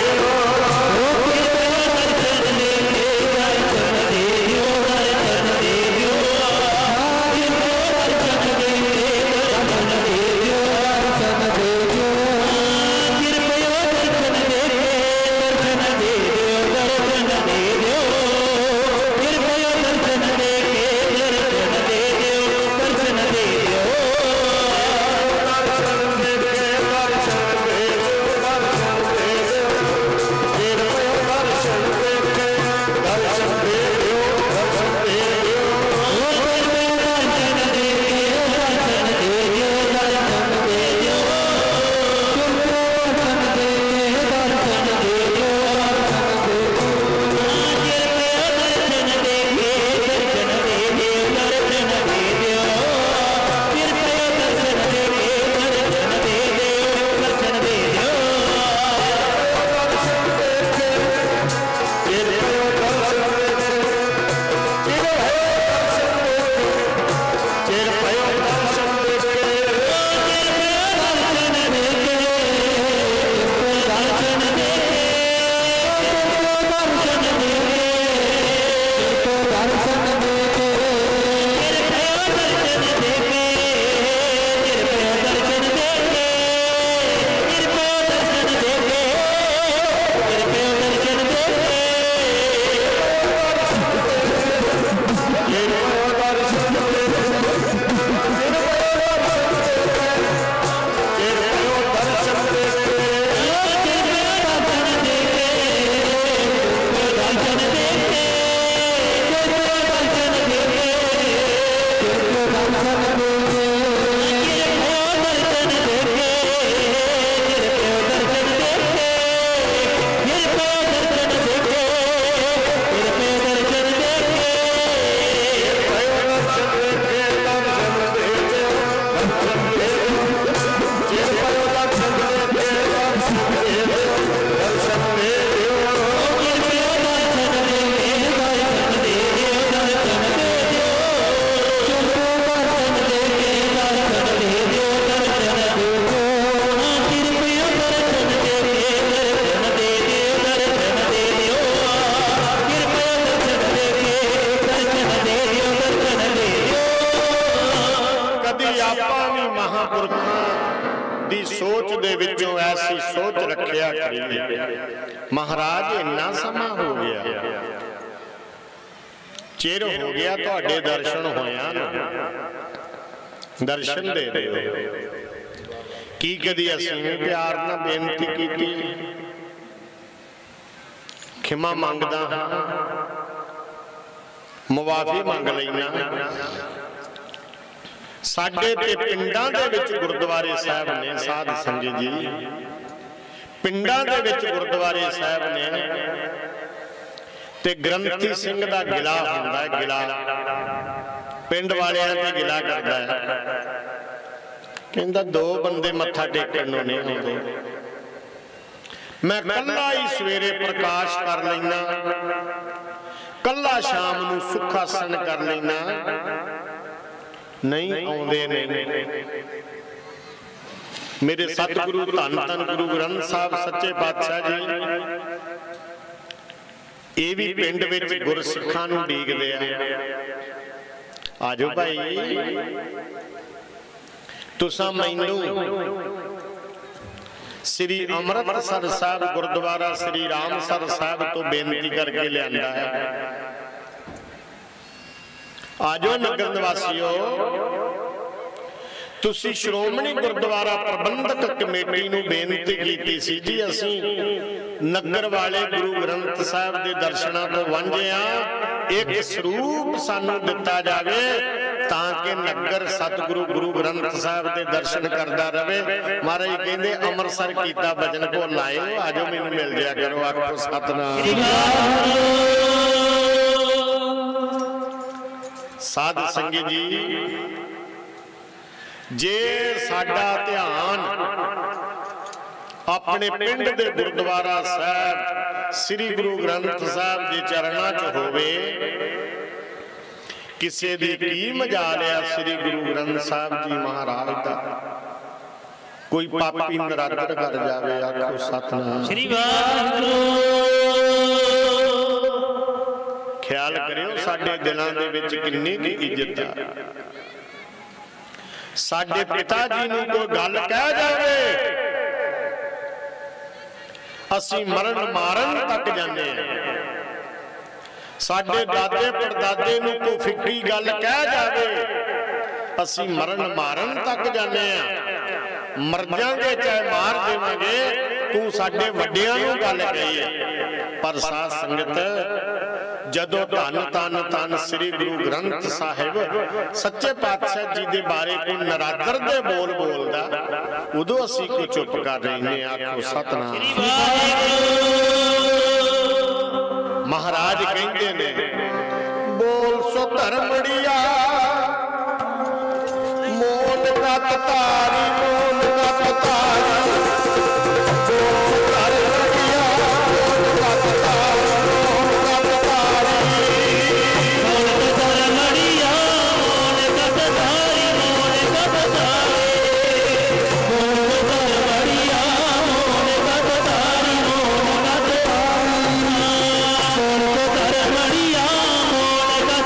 महाराज इन्ना समा हो गया, चिर हो गया तुहाडे दर्शन होया ना, दर्शन दे दे। की कदी असीं भी प्यार नाल बेनती कीती, खिमा मंगदा हां, मुआफी मंग लैना, साडे ते पिंडां दे विच गुरुद्वारे साहब ने साध संगत जी, पिंडां दे विच गुरुद्वारे साहब ने ते ग्रंथी सिंह दा गिला हुंदा है, गिला पिंड वालियां ते गिला करदा है, कहंदा दो बंदे मत्था टेकण नूं नहीं आउंदे, मैं कल्ला ही सवेरे प्रकाश कर लैना, कल्ला शाम नूं सुखासन कर लैना, नहीं आउंदे नहीं। मेरे सतगुरु धन धन गुरु ग्रंथ साहब सच्चे पातशाह जी ये भी पिंड विच गुरसिखां नूं ਡੀਕਦੇ आ। आजो भाई तुसां मैनूं श्री अमृतसर साहब गुरुद्वारा श्री रामसर साहब तो बेनती करके लिया है। आजो नगर निवासियों, तुसी श्रोमणी गुरुद्वारा प्रबंधक कमेटी नूं बेनती कीती सी जी, असीं नगर वाले गुरु ग्रंथ साहब के दर्शनों तो वांझे आ, एक स्वरूप सानू दिता जावे ताकि नगर सतगुरु गुरु ग्रंथ साहब के दर्शन करता रहे। महाराज कहते अमृतसर कीता भजन भुल आए, आजो मैनूं मिल जाया करो, आखो सतनाम। साध संगत जी, जे साडा ध्यान अपने पिंड दे गुरुद्वारा साहब श्री गुरु ग्रंथ साहब के चरणों च होवे, किसी दी की मजाल आ श्री गुरु ग्रंथ साहब जी महाराज दा, कोई पापी नरादर कर जावे, आखो सतनाम श्री वाहिगुरू। ख्याल करियो साडे दिलों दे विच किन्नी की इज्जत आ। साडे पिता जी नूं कोई गल कह जावे, असी मरण मारन तक जाने। साडे दादे परदादे नूं कोई फिक्री गल कह जावे, असी मरण मारन तक जाने। मर जांगे चाहे मार देवांगे, तू साडे वड्डियां नूं गल कही है। पर साध संगत, जदों धन धन धन श्री गुरु ग्रंथ साहिब सच्चे पातशाह जी दे बारे कोई नरादर दे बोल बोलदा, उदों असीं कोई चुप कर रही। आखो सतनाम। महाराज कहंदे ने, बोल सो धर्मड़िया मोल कत तारी, मोल कत तारी,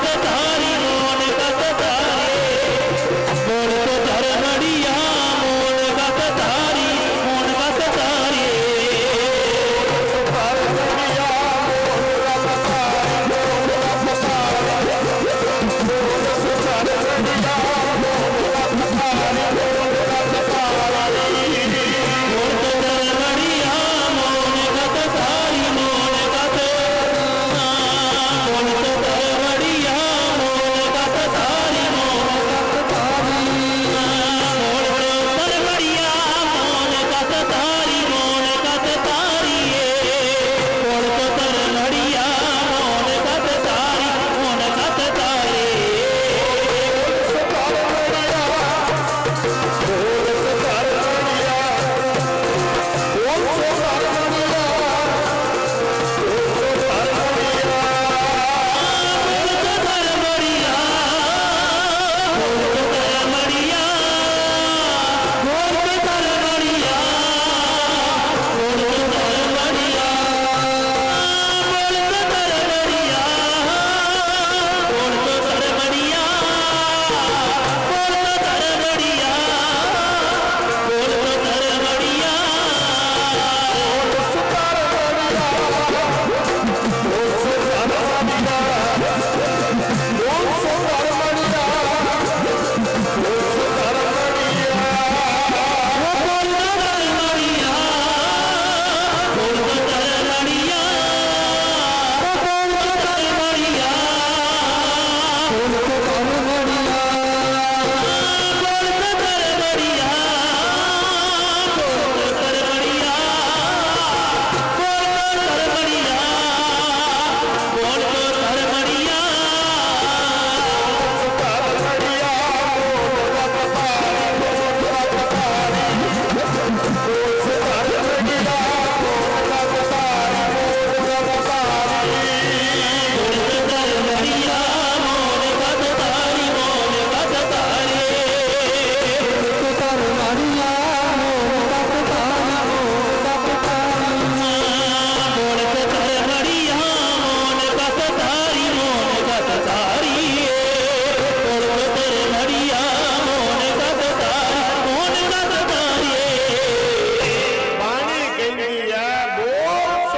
बोल तो धर्मड़िया मोल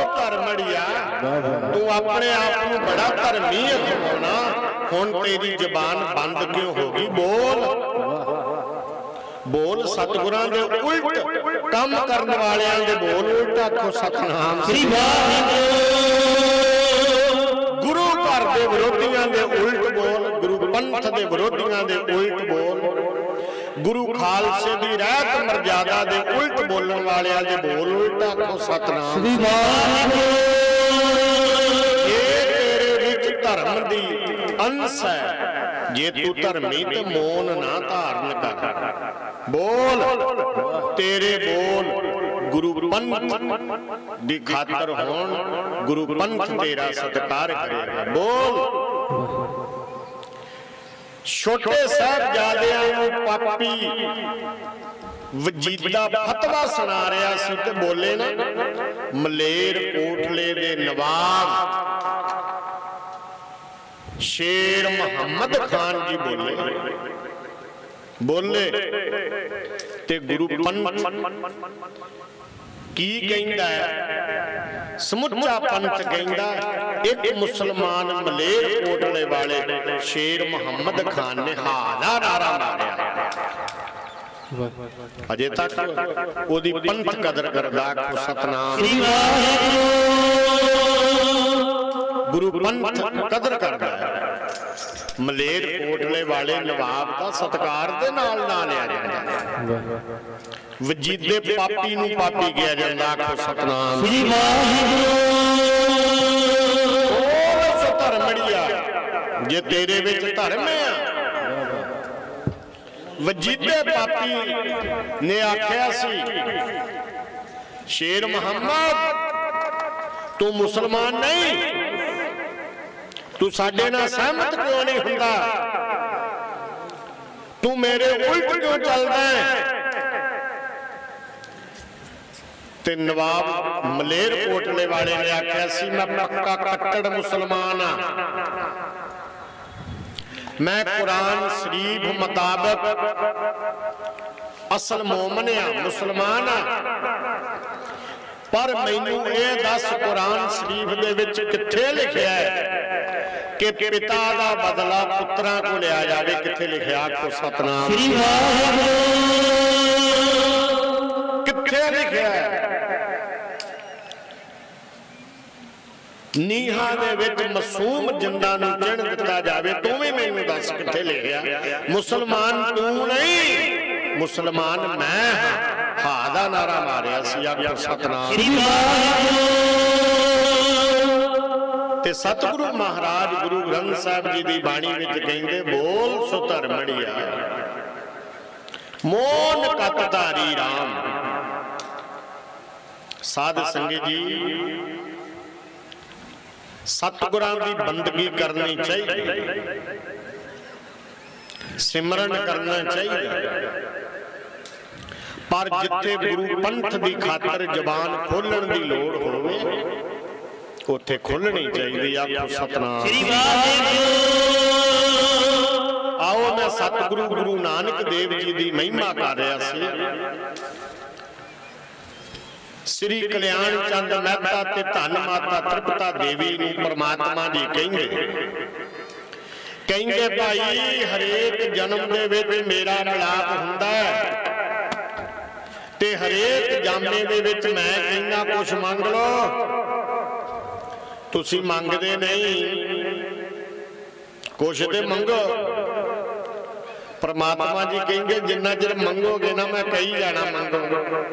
धर्मड़िया तू अपने आप को बड़ा धर्मी अखवाना हुण तेरी जबान बंद क्यों होगी बोल बोल सतगुरां दे उल्ट काम करने वालियां दे बोल उल्ट आखो सतनाम श्री गुरु घर दे विरोधियां दे उल्ट बोल गुरु पंथ दे विरोधियां दे उल्ट बोल गुरु खालसे दी रहत मर्यादा दे उल्ट बोलण वालियां दे बोल उल्ट आखो सतनाम श्री ये तेरे विच धर्म दी अंश है जे तू धर्मी ते मौन ना धारण कर बोल तेरे बोल गुरु पंथ दी खातर होण गुरु पंथ तेरा सत्कार करेगा बोल छोटे साहिबजादियां नूं पापी वजीदा फतवा सुना रहा सी ते बोले ना मलेर कोटले दे नवाब शेर मुहम्मद खान जी बोले बोले ते गुरु पंथ की कहंदा है समुचा पंथ कहंदा एक मुसलमान मलेर कोटले वाले शेर मुहम्मद खान ने हाला नारा मारिया अजे तक ओदी पंथ कदर करदा को सतनाम गुरु पंथ कदर करदा है मलेर कोटले वाले नवाब का सत्कार दे नाल ना लिया जांदा वजीदे पापी नूं पापी किया जांदा को सतनाम श्री वाहिगुरू धर्मड़िया जे तेरे विच धर्म है वजीदे पापी ने आख्या सी शेर मुहम्मद तू मुसलमान नहीं तू साडे नाल सहमत क्यों नहीं हुंदा तू मेरे उल्ट क्यों चलदा है ते नवाब मलेर कोटले वाले ने आख्या सी मैं पक्का कट्टड़ मुसलमान हाँ मैं कुरान शरीफ मुताबिक असल मोमन आ मुसलमान हाँ पर मैनू ये दस कुरान शरीफ दे विच किथे लिखिया है कि पिता दा बदला पुत्रां को लिया जावे किथे लिखिया को सतनाम किथे लिखिया है नीहा दे विच मासूम जिंदा नूं चिण दिता जावे तू भी मैनू दस किथे लिखिया मुसलमान तू नहीं मुसलमान मैं हां हा दा नारा मारिया सी आखो सतनाम ते सतगुरु महाराज गुरु ग्रंथ साहिब जी दी बाणी विच कहंदे बोल सो धर्मड़िया मोन कत धारी राम साध संगत जी सतगुरां दी बंदगी करनी चाहिए सिमरन करना चाहिए पर जिथे गुरु पंथ दी खातर जबान खोलण दी लोड़ होवे उत्थे खोलनी चाहिए आखो सतनाम आओ मैं सतगुरु गुरु नानक देव जी दी महिमा कर रहा सी श्री कल्याण चंद मेहता ते धन माता तृप्ता देवी नूं परमात्मा जी कहेंगे कहेंगे भाई हरेक जन्म दे विच मेरा मिलाप हुंदा है ते हरेक जामे दे विच मैं कहना कुछ मंग लो तुसी मंगदे नहीं कुछ ते मंगो परमात्मा जी कहेंगे जिन्ना चिर मंगोगे ना मैं कही जाना मंगो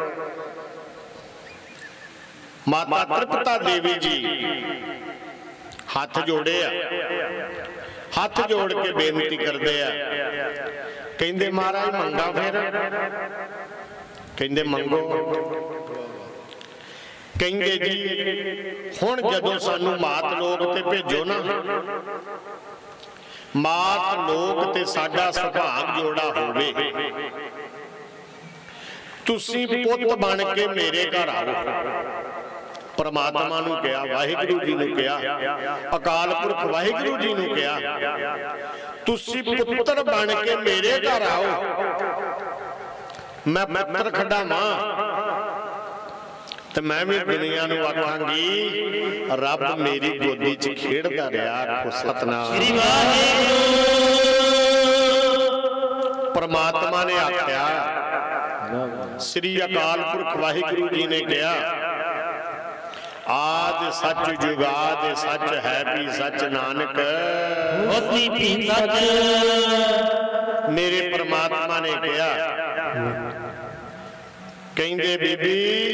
माता तृप्ता देवी जी हाथ जोड़े हाथ जोड़ के बेनती करते हैं कहते महाराज मंगा फिर कहते मंगो कहते जी हुण जदों सानू मात लोग ते भेजो ना मात लोग ते साडा सुभाग जोड़ा होवे तुसी पुत बन के मेरे घर आओ परमात्मा नूं कहा वाहिगुरू जी नूं कहा अकाल पुरख वाहिगुरू जी नूं कहा तुसी पुत्र बन के मेरे घर आओ मैं पुत्र खड़ावां तो मैं भी दुनिया नूं आखांगी रब मेरी गोदी च खेड़दा रहा। आखो सतनाम। परमात्मा ने आख्या, श्री अकाल पुरख वाहिगुरु जी ने कहा, आद सच जुगाद सच है भी सच नानक होती भी सच। मेरे परमात्मा ने कहा, कहंदे बीबी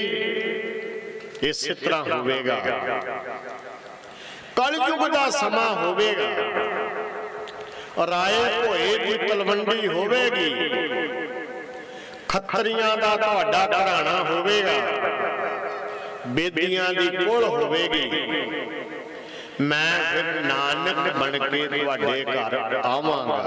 इस तरह होवेगा, कलयुग दा समा होवेगा, राए भोए दी तलवंडी होवेगी, खत्तरियां दा तुहाडा घराना होवेगा, बेदियां दी कोल होवेगी। मैं फिर नानक बन के तुहाडे घर आवांगा।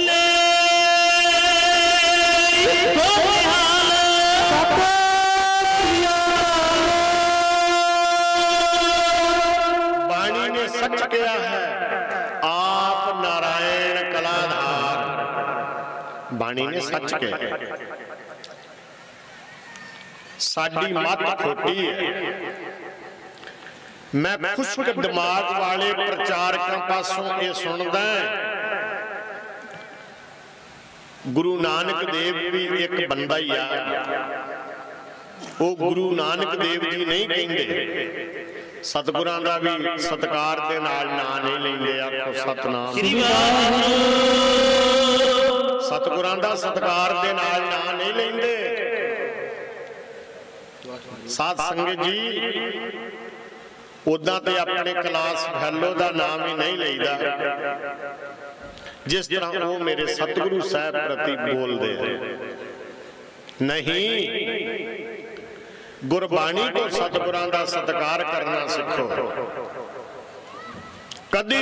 बाणी ने सच किया है, आप नारायण कलाधार। बाणी ने सच किया, साडी मत खोटी है। मैं खुश्क दिमाग वाले प्रचारकों पासों ये सुनदा, गुरु नानक देव भी एक बंदा ही आ, वो गुरु नानक देव जी नहीं कहते, सतगुरां दा भी सत्कार दे नाल नां नहीं लैंदे। आखो सतनाम। सतगुरां दा सत्कार दे नाल नां नहीं लैंदे। साध संगत जी उदा तो अपने क्लास फैलो का नाम ही नहीं लईदा, जिस तरह वो मेरे सतगुरु साहब प्रति बोलते नहीं। गुरबाणी को सतगुरां दा सत्कार करना सीखो। कदी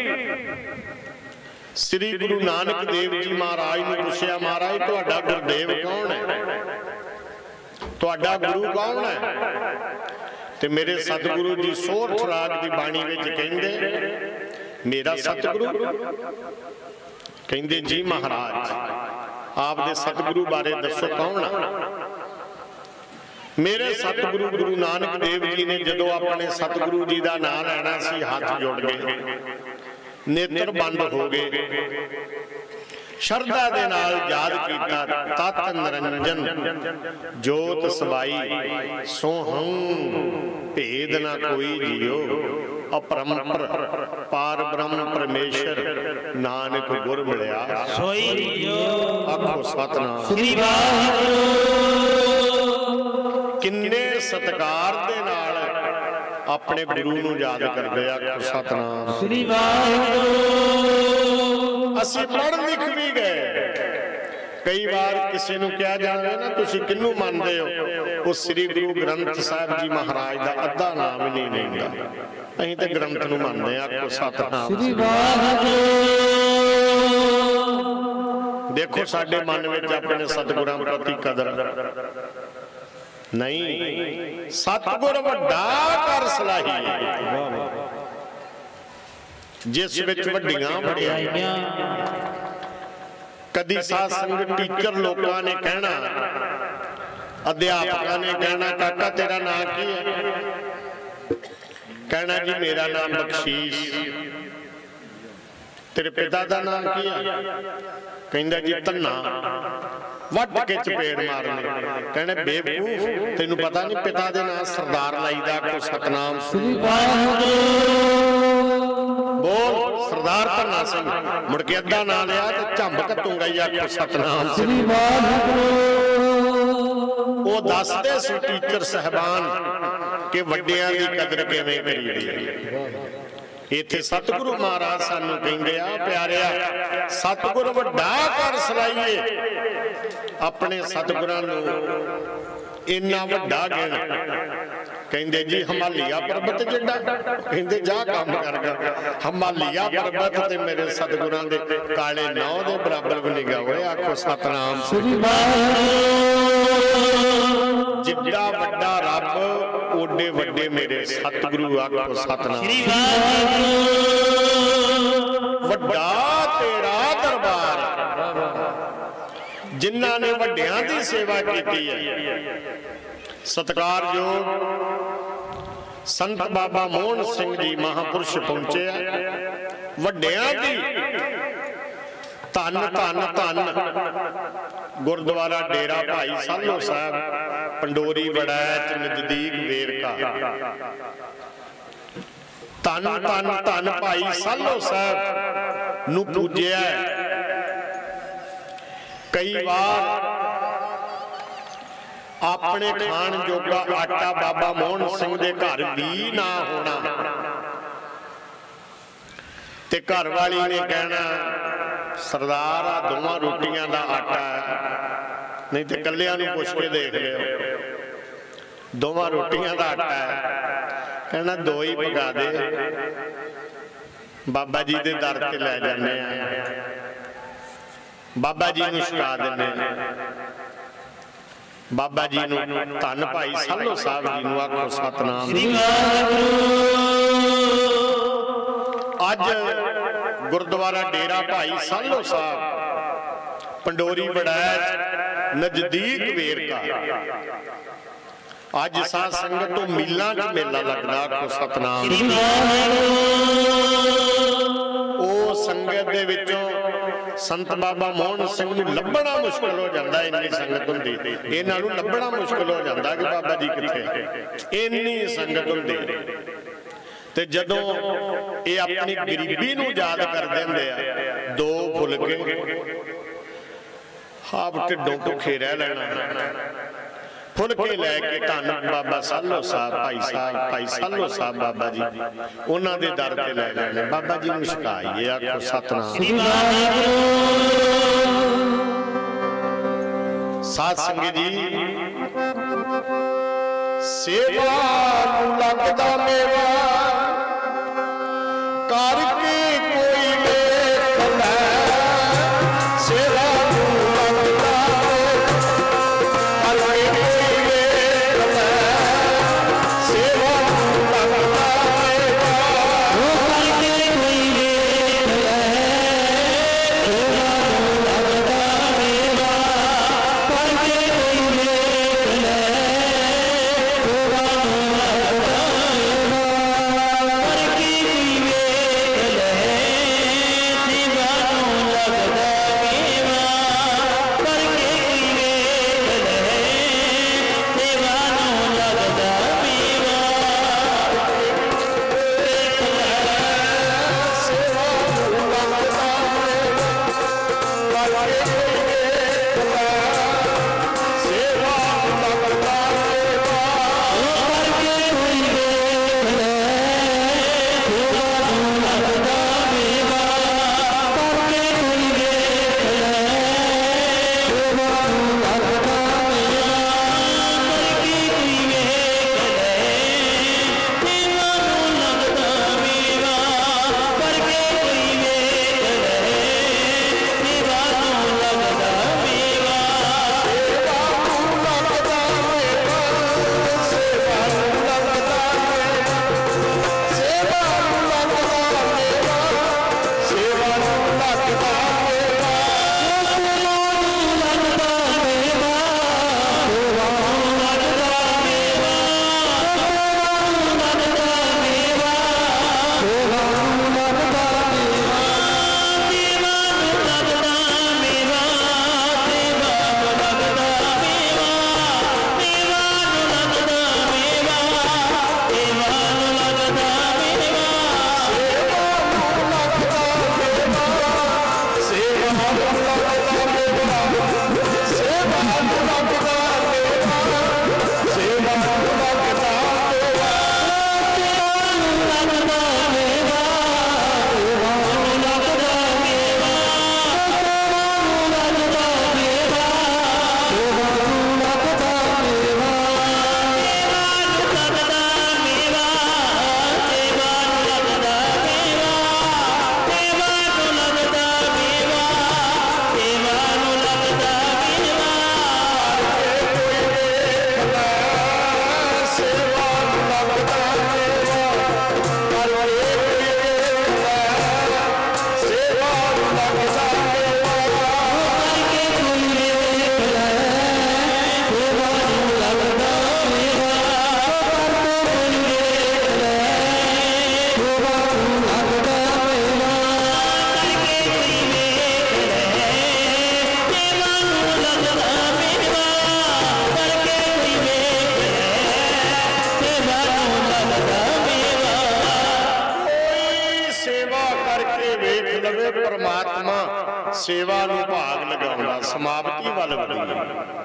श्री गुरु नानक देव जी महाराज ने पूछा, महाराज तुहाडा गुरदेव कौन है, तुहाडा गुरु कौन है? ते मेरे सतगुरु जी सोरठ राग की बाणी विच कहंदे, मेरा सतगुरु कहंदे जी महाराज आप दे सतगुरु बारे दसो कौन है? मेरे सतगुरु गुरु नानक देव जी ने जदों अपने सतगुरु जी का नाम लेना सी, हाथ जुड़ गए, नेत्र बंद हो गए, शरदा दे नाल याद कीता, तत निरंजन जोत सबाई सोहं भेद ना कोई जियो, अपरंपर पार ब्रह्म परमेश्वर नानक गुर मिलिया सोई जियो। आखो सतनाम। किन्ने सत्कार दे नाल अपने गुरु नूं याद करदे। आखो सतनाम। असी पढ़ लिख भी गए, कई बार किसी नूं कहा जाए ना तुसीं किन्नू मनदे हो, उस श्री गुरु ग्रंथ साहिब जी महाराज का अद्धा नाम ही नहीं लैंदा। असीं ते ग्रंथ नूं मनदे। आखो सतनाम। देखो साडे मन विच अपने सतगुरां प्रति कदर नहीं। सतगुर वड्डा कर सलाही जिस विच वड्डियां वड्याइयां। कदी साध संगत टीचर लोगों ने कहना, अध्यापक ने कहना, काका तेरा नाम की है? कहना जी मेरा नाम बख्शीश। तेरे पिता का नाम की है? कहंदा जी धन्ना। वट के चपेड़ मारने, कहने बेवकूफ तेनू पता नहीं पिता दे नाम सरदार लाईदा। को सतनाम। बोल सरदार धन्ना सिंह। मुड़ के अद्धा ना लिया तो झंब कतूंगा ही। आखो सतनाम। वो दसदे सी टीचर साहबान के वड्डियां दी कदर किवें करीदी है। इत्थे सतगुरु महाराज सानू कहंदे आ, प्यारिया सतगुर वड्डा कर सलाइए। अपने सतगुरां नूं इन्ना वड्डा गिण। कहंदे जी हिमालिया पर्वत जिड्डा। कहंदे जा काम कर कर। हिमालिया पर्वत ते मेरे सतगुरां दे काले नाव दे बराबर भी नहीं गा होए। आखो सतनाम। जिड्डा वड्डा रब ओडे वड्डे मेरे सतगुरु। आखो सतनाम। वड्डा तेरा दरबार। जिन्हां ने वड्डियां दी सेवा कीती है, सत्कारयोग संत बाबा मोहन सिंह जी महापुरुष पहुंचे वड्डियां दी धन धन धन गुरुद्वारा डेरा भाई सालो साहब पंडोरी वड़ैच नजदीक वेरका धन धन धन भाई सालो साहब नूं पूजिया। कई बार अपने खाण जोगा आटा बाबा मोहन सिंह दे घर भी ना होना ते घर वाली ने कहना सरदार आ दोवां रोटियां दा आटा है, नहीं तो कलियां नूं पुछ के देख लियो दोवां रोटियां दा आटा है, कहना दो ही पका दे बाबा जी दे दर ते लै जाने आ बाबा जी नूं छका दिंदे बाबा जी नूं धन भाई सालो साहब जी नूं आखो सतनाम। अज गुरुद्वारा डेरा भाई सालो साहब पंडोरी वड़ैच नजदीक वेरका अज साध संगत तो मीलों च मेला लगदा आखो सतनाम। ओ संगत दे विचों संत बाबा मोहन सिंह नूं लभना मुश्किल हो जाता, इन्नी संगत हुंदी इन्हां नूं लभना मुश्किल हो जाता कि बाबा जी कित्थे, इन्नी संगत हुंदी। ते जदों ये अपनी गरीबी नूं याद कर देंदे आ दो फुलके आप ढिड्डों भुखे रह लेना फुलके लैके धन बाबा सालो साहब भाई साहब भाई सालो साहब बाबा जी उन्हां दे दर ते लै जाने बाबा जी नूं छकाइए आखो सतनाम। साध संगत जी सेवा नूं लगदा मेवा करके कोई वेख लै सेवा नूं लगदा ਲਵੇ परमात्मा सेवा नूं भाग लगाउंदा समाप्ति वल वधी।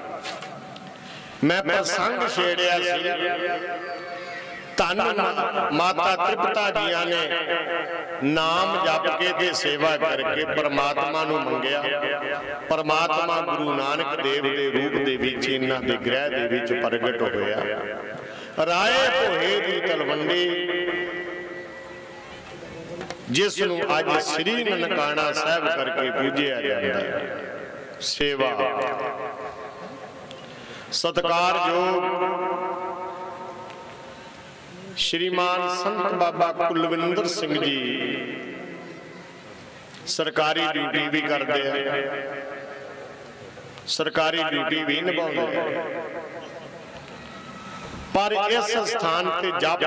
मैं प्रसंग छेड़िया सी धन माता त्रिपता जिया ने नाम जप के ते सेवा करके परमात्मा नूं मंगिया। परमात्मा गुरु नानक देव दे रूप दे विच इन्हां दे गृह दे विच प्रगट होया। राय भोए दी तलवंडी जिस नूं अज श्री ननकाना साहब करके पूजिया जाता है। सेवा सत्कारयोग श्रीमान संत बाबा कुलविंदर सिंह जी सरकारी ड्यूटी भी करते हैं, सरकारी ड्यूटी भी निभाते हैं, पर इस स्थान पे जप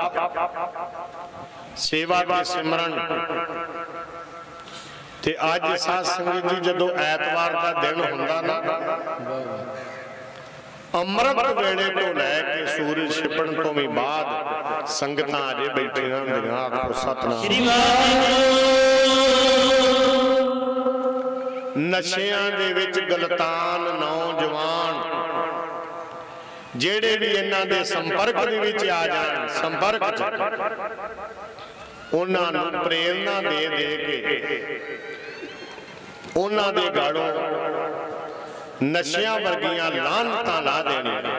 तप सेवा के सिमरन ते अज साध संगत जी जदों ऐतवार का दिन हुंदा ना अमृत वेले तो लैके सूरज छिपण तो भी बाद संगतां अजे बैठियां हुंदियां आखो सतनाम। नशियां दे विच गलतान नौजवान जेड़े भी इन्हां दे संपर्क दे विच आ जाण संपर्क च उन्हां नूं प्रेरणा दे दे के उन्हां दे गाड़ों नशियां वर्गियां लानतां ला देणियां।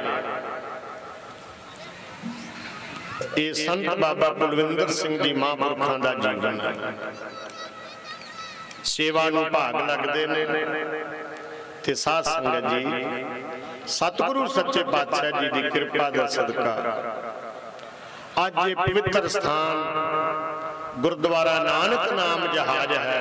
ये संत बाबा कुलविंदर सिंह जी महापुरखां दा जीवन है। सेवा नूं भाग लगदे ने ते साध संगत जी सतगुरु सच्चे पातशाह जी दी कृपा दा सदका अज ये पवित्र स्थान गुरुद्वारा नानक नाम जहाज है।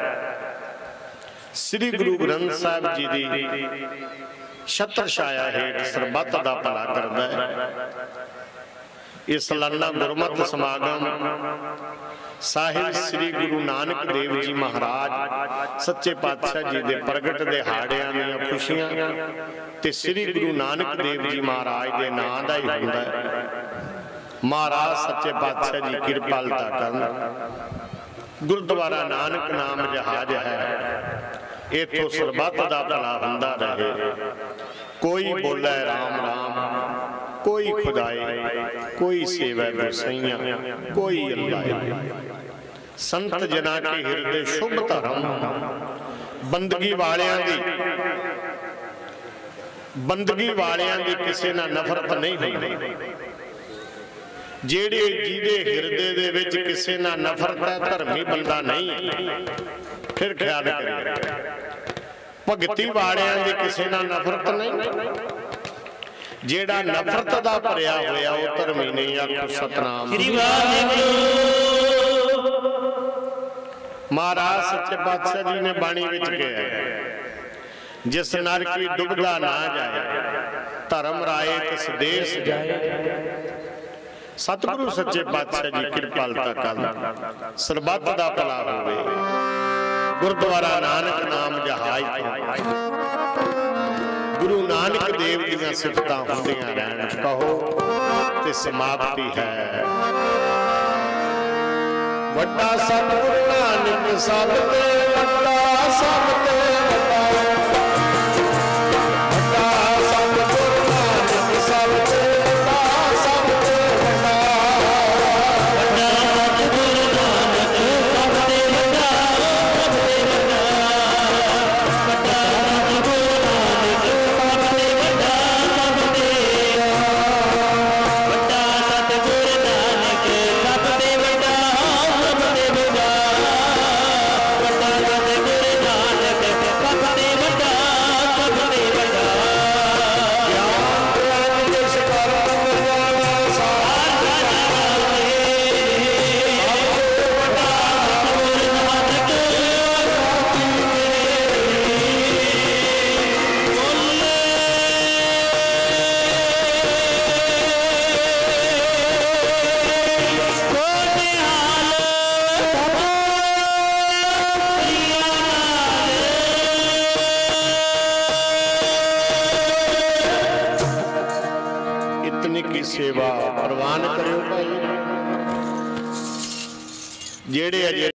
श्री गुरु ग्रंथ साहब जी दी छत्र छाया हेठ सरबत दा भला करदा है। इस सालाना गुरमत समागम साहिब श्री गुरु नानक देव जी महाराज सच्चे पातशाह जी दे प्रगट दिहाड़ियां दी खुशियां ते श्री गुरु नानक देव जी महाराज दे नां दा ही हुंदा है। महाराज सच्चे पातशाह जी किरपालता करन। गुरुद्वारा नानक नाम जहाज है। इथों सरबत दा भला हुंदा रहे। कोई बोले राम राम, कोई खुदाए, कोई सेवा गुरसैया, कोई अल्लाह। संत जना के हृदय शुभ धर्म बंदगी वालियां दी बंदगी वालियां दी किसी ना नफरत नहीं होती। जेड़े जिहदे हृदय दे विच किसी ना नफरत है धर्मी बंदा नहीं। फिर ख्याल करिए भगती वालियां दी किसी ना नफरत नहीं। जेड़ा नफरत दा भरिया होया वो धर्मी नहीं। आखो सतनाम। महाराज सच्चे पातशाह जी ने बाणी विच कहा जिस नर की डुबदा ना जाए धर्म राए तिस देश जाए। सतगुरु सच्चे पातशाह जी किरपालता कर सरबत दा भला होवे। गुरुद्वारा नानक नाम जहाज गुरु नानक देव दी सिफतां होंदियां रहन। कहो ते समाप्ति है। वड्डा सतगुरु नानक सब ते वड्डा सब ते वड्डा वड्डा सतगुरु नानक सब ते वड्डा सब ते वड्डा वड्डा सतगुरु नानक सब ते वड्डा सब ते वड्डा वड्डा सतगुरु नानक सब ते वड्डा सब ते वड्डा सतगुरु नानक सब ते वड्डा सब ते वड्डा वड्डा सतगुरु नानक सब ते वड्डा सब ते वड्डा। ज्ञान ज्ञान जिस कर मर्यादा साध जावे वड्डा सतगुरु नानक इतनी की सेवा प्रवान करो भाई। जेड़े अजे